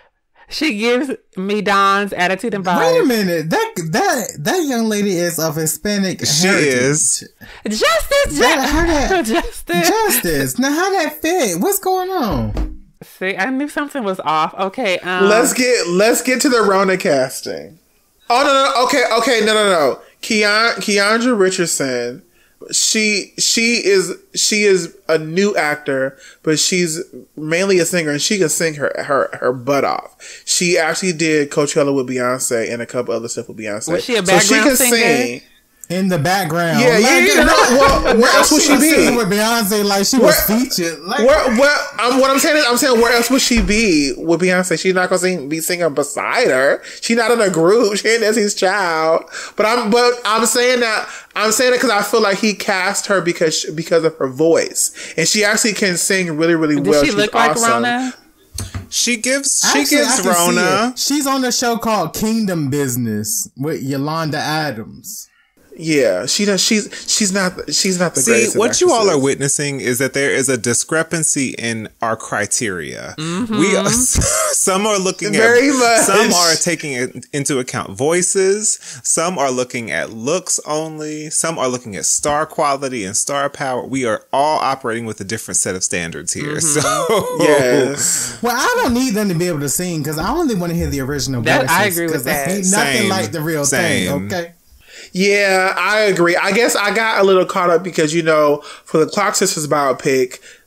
She gives me Dawn's attitude and vibes. Wait a minute, that that that young lady is of Hispanic She heritage. is. Justice, That, how that, Justice, Justice. Now, how that fit? What's going on? See, I knew something was off. Okay, um, let's get let's get to the Rona casting. Oh no no okay okay no no no Keon, Keandra Richardson. She she is she is a new actor, but she's mainly a singer, and she can sing her her, her butt off. She actually did Coachella with Beyonce and a couple other stuff with Beyonce. Was she a background so she can singer? sing in the background. Yeah, yeah, yeah. No, well, where else would she be? With Beyonce, like she where, was featured. Like, where, where, um, what I'm saying is, I'm saying, where else would she be with Beyonce? She's not gonna sing, be singing beside her. She's not in a group. She ain't Destiny's Child. But I'm, but I'm saying that, I'm saying it because I feel like he cast her because because of her voice, and she actually can sing really, really Did well. she She's look like awesome. Rona? She gives. She Actually, gives I can see Rona. it. She's on the show called Kingdom Business with Yolanda Adams. Yeah, she does. She's she's not she's not the See, greatest. what you all are actresses. witnessing is that there is a discrepancy in our criteria. Mm-hmm. We are, some are looking Very at much. some are taking it into account voices. Some are looking at looks only. Some are looking at star quality and star power. We are all operating with a different set of standards here. Mm-hmm. So Yes. Well, I don't need them to be able to sing because I only want to hear the original That- voices. I agree with 'cause that. Ain't nothing Same. like the real Same. thing. Okay. Yeah, I agree. I guess I got a little caught up because, you know, for the Clock Sisters biopic,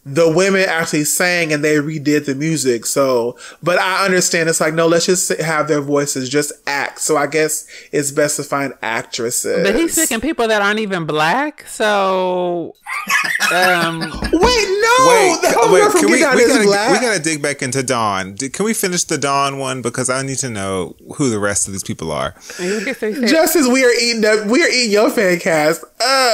the women actually sang and they redid the music. So, but I understand it's like, no, let's just have their voices just act. So I guess it's best to find actresses. But he's picking people that aren't even black. So, um, wait, no, wait, the whole wait girl from can we, Get Down we is gotta, black. we gotta dig back into Dawn. Did- Can we finish the Dawn one? Because I need to know who the rest of these people are. Just as we are eating up, we are eating your fan cast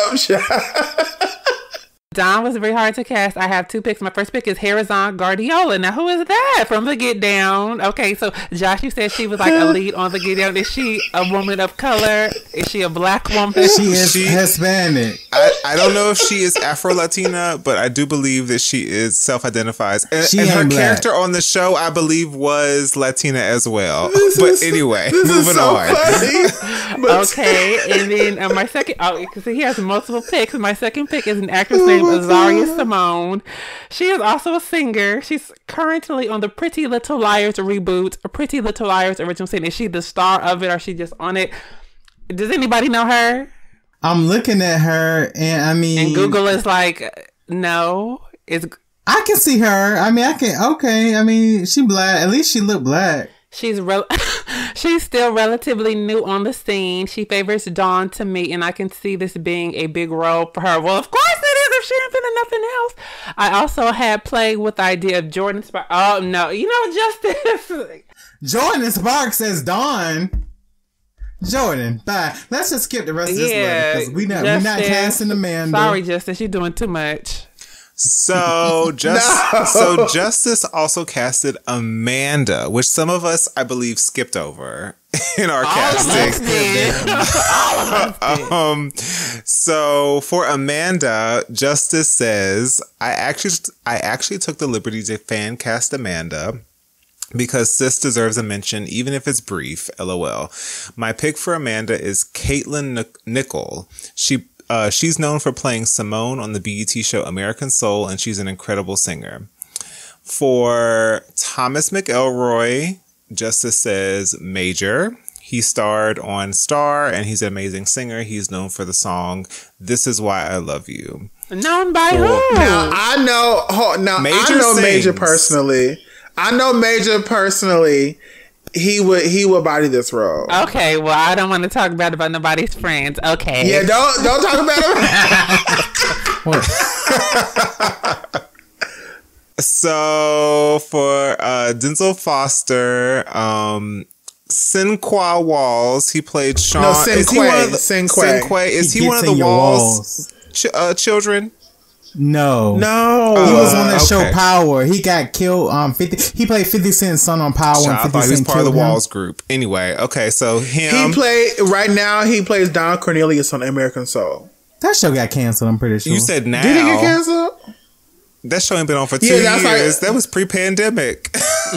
up. Dawn was very hard to cast. I have two picks. My first pick is Horizon Guardiola. Now, who is that from the Get Down? Okay, so Josh, you said she was like a lead on the Get Down. Is she a woman of color? Is she a black woman? She is she, Hispanic. I, I don't know if she is Afro-Latina, but I do believe that she is self-identifies. And, she and her black. character on the show, I believe, was Latina as well. This but is, anyway, this moving is so on. Funny, but okay, and then uh, my second, oh, because he has multiple picks. My second pick is an actress named Azaria Simone. She is also a singer. She's currently on the Pretty Little Liars reboot, a Pretty Little Liars original scene. Is she the star of it, or is she just on it? Does anybody know her? I'm looking at her, and I mean, and Google is like, no, it's. I can see her. I mean, I can. Okay, I mean, she black. At least she look black. She's rel- she's still relatively new on the scene. She favors Dawn to me, and I can see this being a big role for her. Well, of course it is if she ain't been in nothing else. I also had played with the idea of Jordan Sparks. Oh, no. You know, Justice. Jordan Sparks says Dawn. Jordan, bye. Let's just skip the rest of this Yeah, letter because we not, we not casting Amanda. Sorry, Justice. You're doing too much. So, just No. so Justice also casted Amanda, which some of us, I believe, skipped over in our All casting. of us did. All of us did. Um, so for Amanda, Justice says, I actually, I actually took the liberty to fan cast Amanda because sis deserves a mention, even if it's brief. LOL. My pick for Amanda is Caitlin Nic- Nickel. She Uh, she's known for playing Simone on the B E T show American Soul, and she's an incredible singer. For Thomas McElroy, Justice says Major. He starred on Star, and he's an amazing singer. He's known for the song This Is Why I Love You. Known by For, who? Now I know. Oh, now Major I know sings. Major personally. I know Major personally. He would he would body this role. Okay, well, I don't want to talk bad about nobody's friends. Okay. Yeah, don't don't talk about him. So for uh, Denzel Foster, um, Sinqua Walls, he played Sean. No, is he one of the, Sinquay. Sinquay. Is he, He one of gets the in your Walls, walls. Ch- uh, children? No, No, he was Uh, on that okay. show Power. He got killed. Um, fifty. He played Fifty Cent's son on Power. So and I fifty thought he was Cent part of the killed him. Walls group. Anyway, okay, so him. he played right now. He plays Don Cornelius on American Soul. That show got canceled. I'm pretty sure. You said now. Did he get canceled? That show ain't been on for two Yeah, that's years. like- that was pre-pandemic.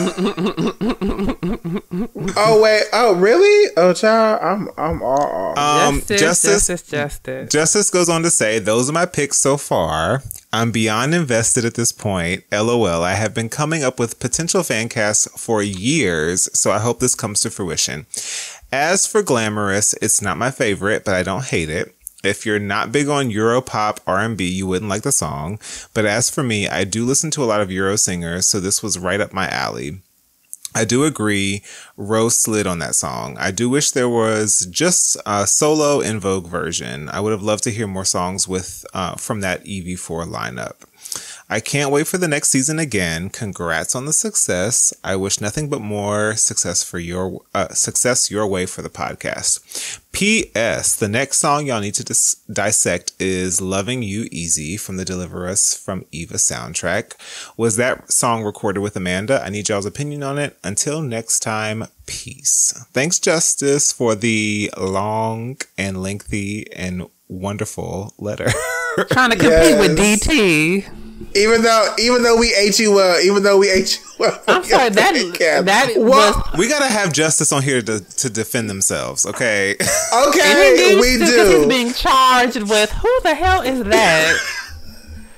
Oh wait. Oh really? Oh child. I'm I'm all off. Um, Justice, Justice, Justice, Justice. Justice goes on to say, those are my picks so far. I'm beyond invested at this point. LOL. I have been coming up with potential fan casts for years, so I hope this comes to fruition. As for Glamorous, it's not my favorite, but I don't hate it. If you're not big on Europop R and B, you wouldn't like the song. But as for me, I do listen to a lot of Euro singers, so this was right up my alley. I do agree, Rose slid on that song. I do wish there was just a solo En Vogue version. I would have loved to hear more songs with uh, from that E V four lineup. I can't wait for the next season again. Congrats on the success. I wish nothing but more success for your uh, success your way for the podcast. P S. The next song y'all need to dis- dissect is Loving You Easy from the Deliver Us from Eva soundtrack. Was that song recorded with Amanda? I need y'all's opinion on it. Until next time, peace. Thanks, Justice, for the long and lengthy and wonderful letter. Trying to compete Yes. with D T. Even though, even though we ate you up, even though we ate you up. I'm sorry, that that What? was We gotta have Justice on here to, to defend themselves, okay? Okay, we because do. he's being charged with who the hell is that?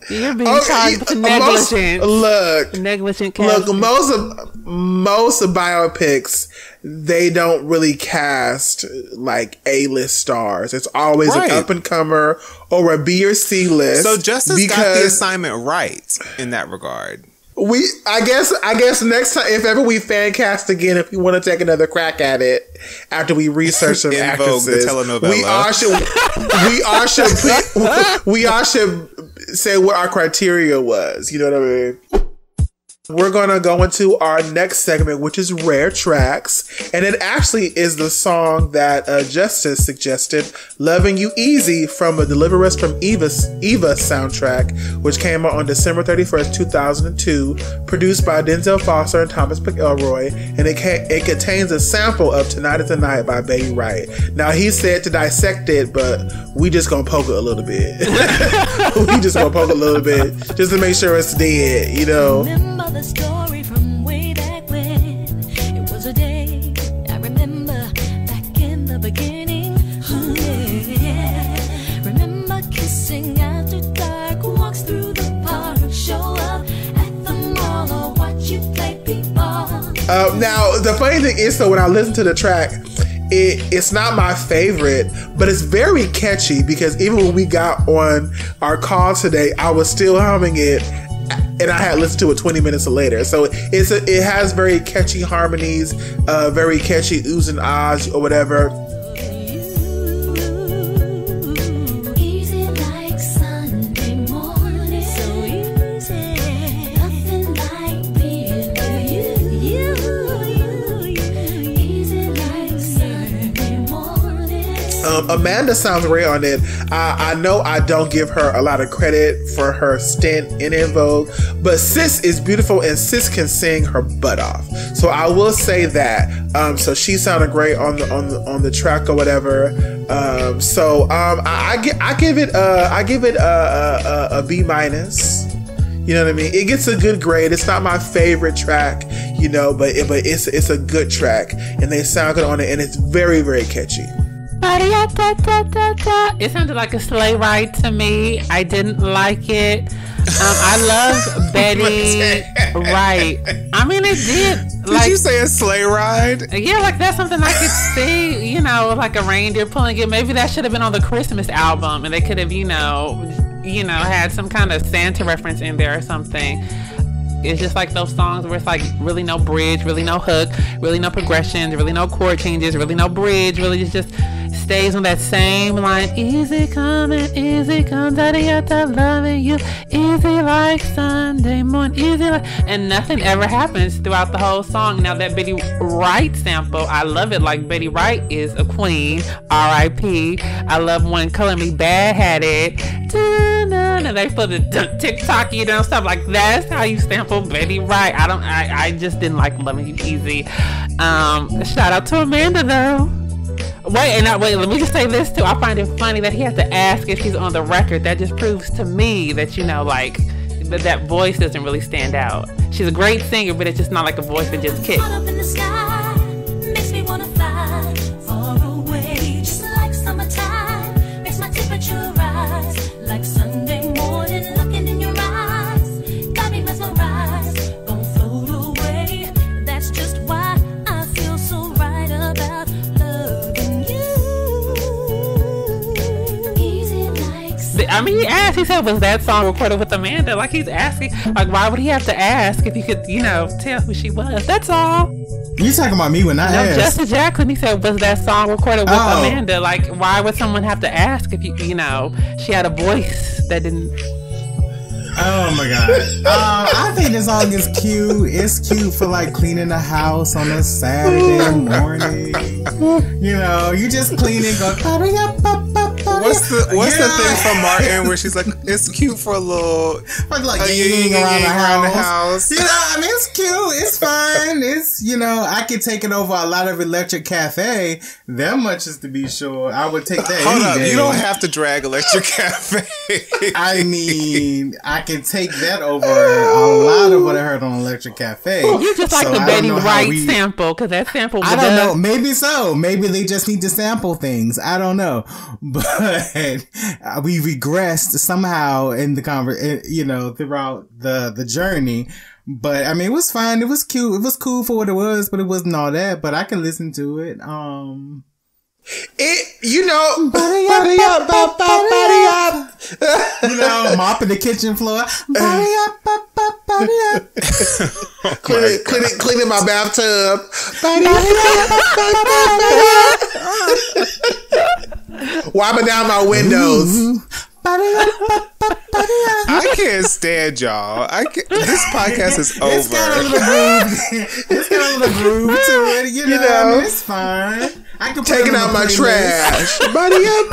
You're being Okay, charged negligent. Most, look, negligent. Look, casting. most of most of biopics, they don't really cast like A-list stars. It's always Right. an up and comer or a B or C list. So Justice got the because assignment right in that regard. we, I guess, I guess next time, if ever we fan cast again, if we want to take another crack at it after we research some En Vogue, the actresses, telenovela. we all should, we all should, put, we all should say what our criteria was. You know what I mean? We're going to go into our next segment, which is Rare Tracks. And it actually is the song that uh, Justice suggested, Loving You Easy, from a Deliver Us from Eva's, Eva soundtrack, which came out on December thirty-first, two thousand two, produced by Denzel Foster and Thomas McElroy. And it, ca- it contains a sample of Tonight is the Night by Betty Wright. Now, he said to dissect it, but we just going to poke it a little bit. we just going to poke it a little bit just to make sure it's dead, you know? Remember the story from way back when. It was a day I remember back in the beginning. Ooh, yeah. Remember kissing after dark, walks through the park, show up at the mall or watch you play people. Uh, now, the funny thing is, so when I listen to the track, it, it's not my favorite, but it's very catchy because even when we got on our call today, I was still humming it. And I had listened to it twenty minutes later. So it's a, it has very catchy harmonies, uh, very catchy oohs and ahs or whatever. Easy like Sunday morning. So easy. Nothing like being with you. Easy like Sunday morning. Um, Amanda sounds great on it. I, I know I don't give her a lot of credit for her stint in En Vogue, but Sis is beautiful and Sis can sing her butt off. So I will say that. Um, so she sounded great on the on the on the track or whatever. Um, so um, I, I, gi- I give it uh, I give it a, a, a B minus. You know what I mean? It gets a good grade. It's not my favorite track, you know, but it, but it's it's a good track and they sound good on it and it's very very catchy. It sounded like a sleigh ride to me. I didn't like it. Um, I love Betty Wright. I mean, it did. Like, Did you say a sleigh ride? Yeah, like that's something I could see. You know, like a reindeer pulling it. Maybe that should have been on the Christmas album, and they could have, you know, you know, had some kind of Santa reference in there or something. It's just like those songs where it's like really no bridge, really no hook, really no progressions, really no chord changes, really no bridge, really just just stays on that same line. Easy coming, easy come, daddy at the loving you, easy like Sunday morning, easy like, and nothing ever happens throughout the whole song. Now that Betty Wright sample, I love it. Like Betty Wright is a queen, R I P I love when Color Me Bad had it. And they put the TikTok, you know, stuff like that's how you sample Betty Wright. I don't, I, I just didn't like Loving You Easy. Um, shout out to Amanda though. Wait, and I, wait, let me just say this too. I find it funny that he has to ask if she's on the record. That just proves to me that, you know, like that, that voice doesn't really stand out. She's a great singer, but it's just not like a voice that just kicks. Up in the sky, makes me wanna fly far away, just like summertime, makes my temperature rise, like Sunday morning, looking in your eyes, got me mesmerized, gon' float away, that's just why I feel so right about loving you, easy like Sunday. I mean, he asked, he said, was that song recorded with Amanda? Like, he's asking, like, why would he have to ask if you could, you know, tell who she was? That's all. You talking about me when I No, asked? Justin Jackson, he said, was that song recorded with Oh. Amanda? Like, why would someone have to ask if you, you know, she had a voice that didn't. Oh my god. Uh, I think this song is cute. It's cute for like cleaning the house on a Saturday morning. You know, you just clean and go. What's the What's Yeah. the thing from Martin where she's like, it's cute for a little Like, like a ying ying around, ying the, around the house. house. You know, I mean, it's cute. It's fun. It's, you know, I could take it over a lot of Electric Cafe. That much is to be sure. I would take that Hold any up, day. you don't have to drag Electric Cafe. I mean, I can take that over a lot of what I heard on Electric Cafe. You just like So the I don't Betty know how Wright we- sample, because that sample was I don't done- know. Maybe so. Maybe they just need to sample things. I don't know. But uh, we regressed somehow in the conver- you know, throughout the, the journey. But I mean, it was fine. It was cute. It was cool for what it was, but it wasn't all that. But I can listen to it. Um, it, you know, body up, body up, body up. You know, mopping the kitchen floor. Body up, body up. Oh cleaning, cleaning, cleaning my bathtub. Body up, body up. Wiping down my windows. I can't stand y'all. I can't, this podcast is over. It's got a little groove. It's got a little groove to it. You know, you know I mean, it's fine. I can put taking out my trash. Buddy up,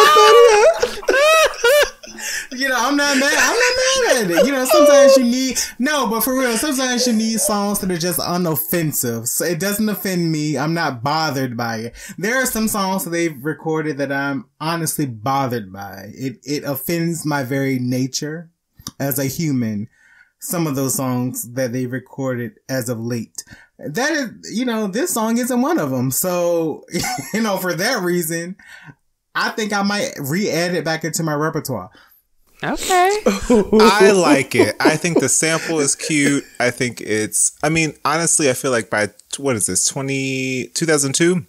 buddy up. You know, I'm not mad. I'm not mad at it. You know, sometimes you need no, but for real, sometimes you need songs that are just unoffensive. So it doesn't offend me. I'm not bothered by it. There are some songs that they've recorded that I'm honestly bothered by. It it offends my very nature as a human. Some of those songs that they recorded as of late. That is, you know, this song isn't one of them. So, you know, for that reason, I think I might re-add it back into my repertoire. Okay. I like it. I think the sample is cute. I think it's, I mean, honestly, I feel like by, what is this, twenty, two thousand two?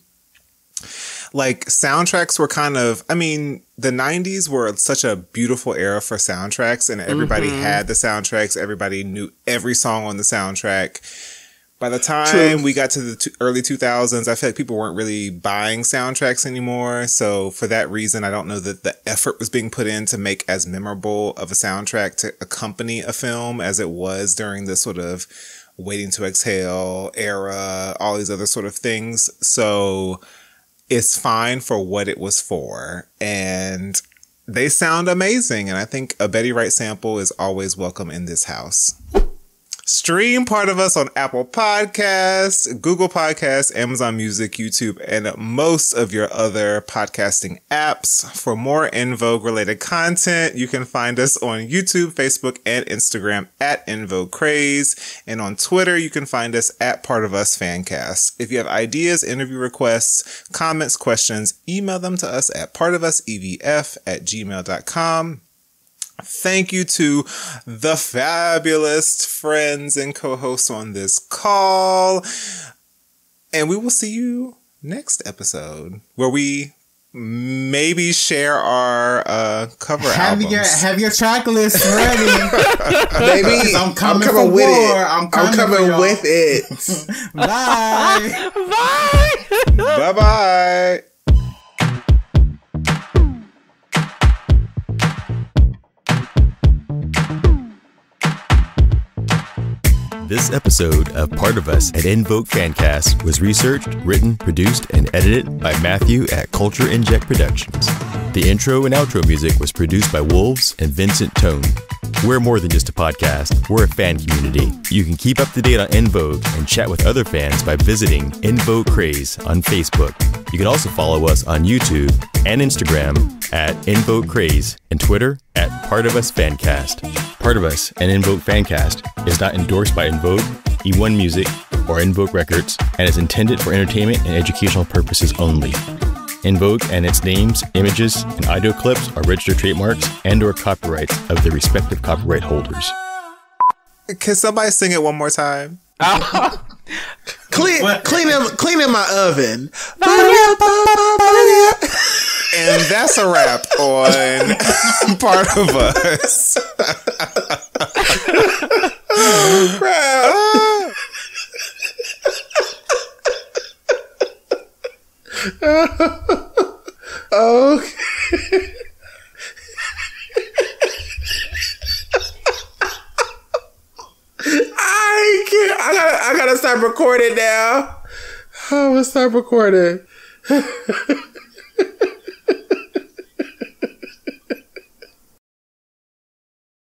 Like, soundtracks were kind of, I mean, the nineties were such a beautiful era for soundtracks, and everybody mm-hmm. had the soundtracks. Everybody knew every song on the soundtrack. By the time True. we got to the t- early two thousands, I feel like people weren't really buying soundtracks anymore. So for that reason, I don't know that the effort was being put in to make as memorable of a soundtrack to accompany a film as it was during the sort of Waiting to Exhale era, all these other sort of things. So it's fine for what it was for. And they sound amazing. And I think a Betty Wright sample is always welcome in this house. Stream Part of Us on Apple Podcasts, Google Podcasts, Amazon Music, YouTube, and most of your other podcasting apps. For more En Vogue related content, you can find us on YouTube, Facebook, and Instagram at En Vogue Craze. And on Twitter, you can find us at Part of Us Fancast. If you have ideas, interview requests, comments, questions, email them to us at partofusevf at gmail dot com. Thank you to the fabulous friends and co-hosts on this call. And we will see you next episode where we maybe share our uh, cover have albums. Your, have your track list ready. Baby, I'm coming, I'm coming with war. it. I'm coming, I'm coming with it. Bye. Bye. Bye-bye. This episode of Part of Us at En Vogue Fancast was researched, written, produced, and edited by Matthew at Culture Inject Productions. The intro and outro music was produced by Wolves and Vincent Tone. We're more than just a podcast. We're a fan community. You can keep up to date on En Vogue and chat with other fans by visiting En Vogue Craze on Facebook. You can also follow us on YouTube and Instagram at En Vogue Craze and Twitter at Part of Us Fancast. Part of Us and En Vogue Fancast is not endorsed by En Vogue, E one Music, or En Vogue Records, and is intended for entertainment and educational purposes only. En Vogue and its names, images, and audio clips are registered trademarks and or copyrights of their respective copyright holders. Can somebody sing it one more time? clean, clean, in, clean in my oven. And that's a wrap on Part of Us. Crap. Okay. I can't. I gotta. I gotta stop recording now. I'm gonna stop recording.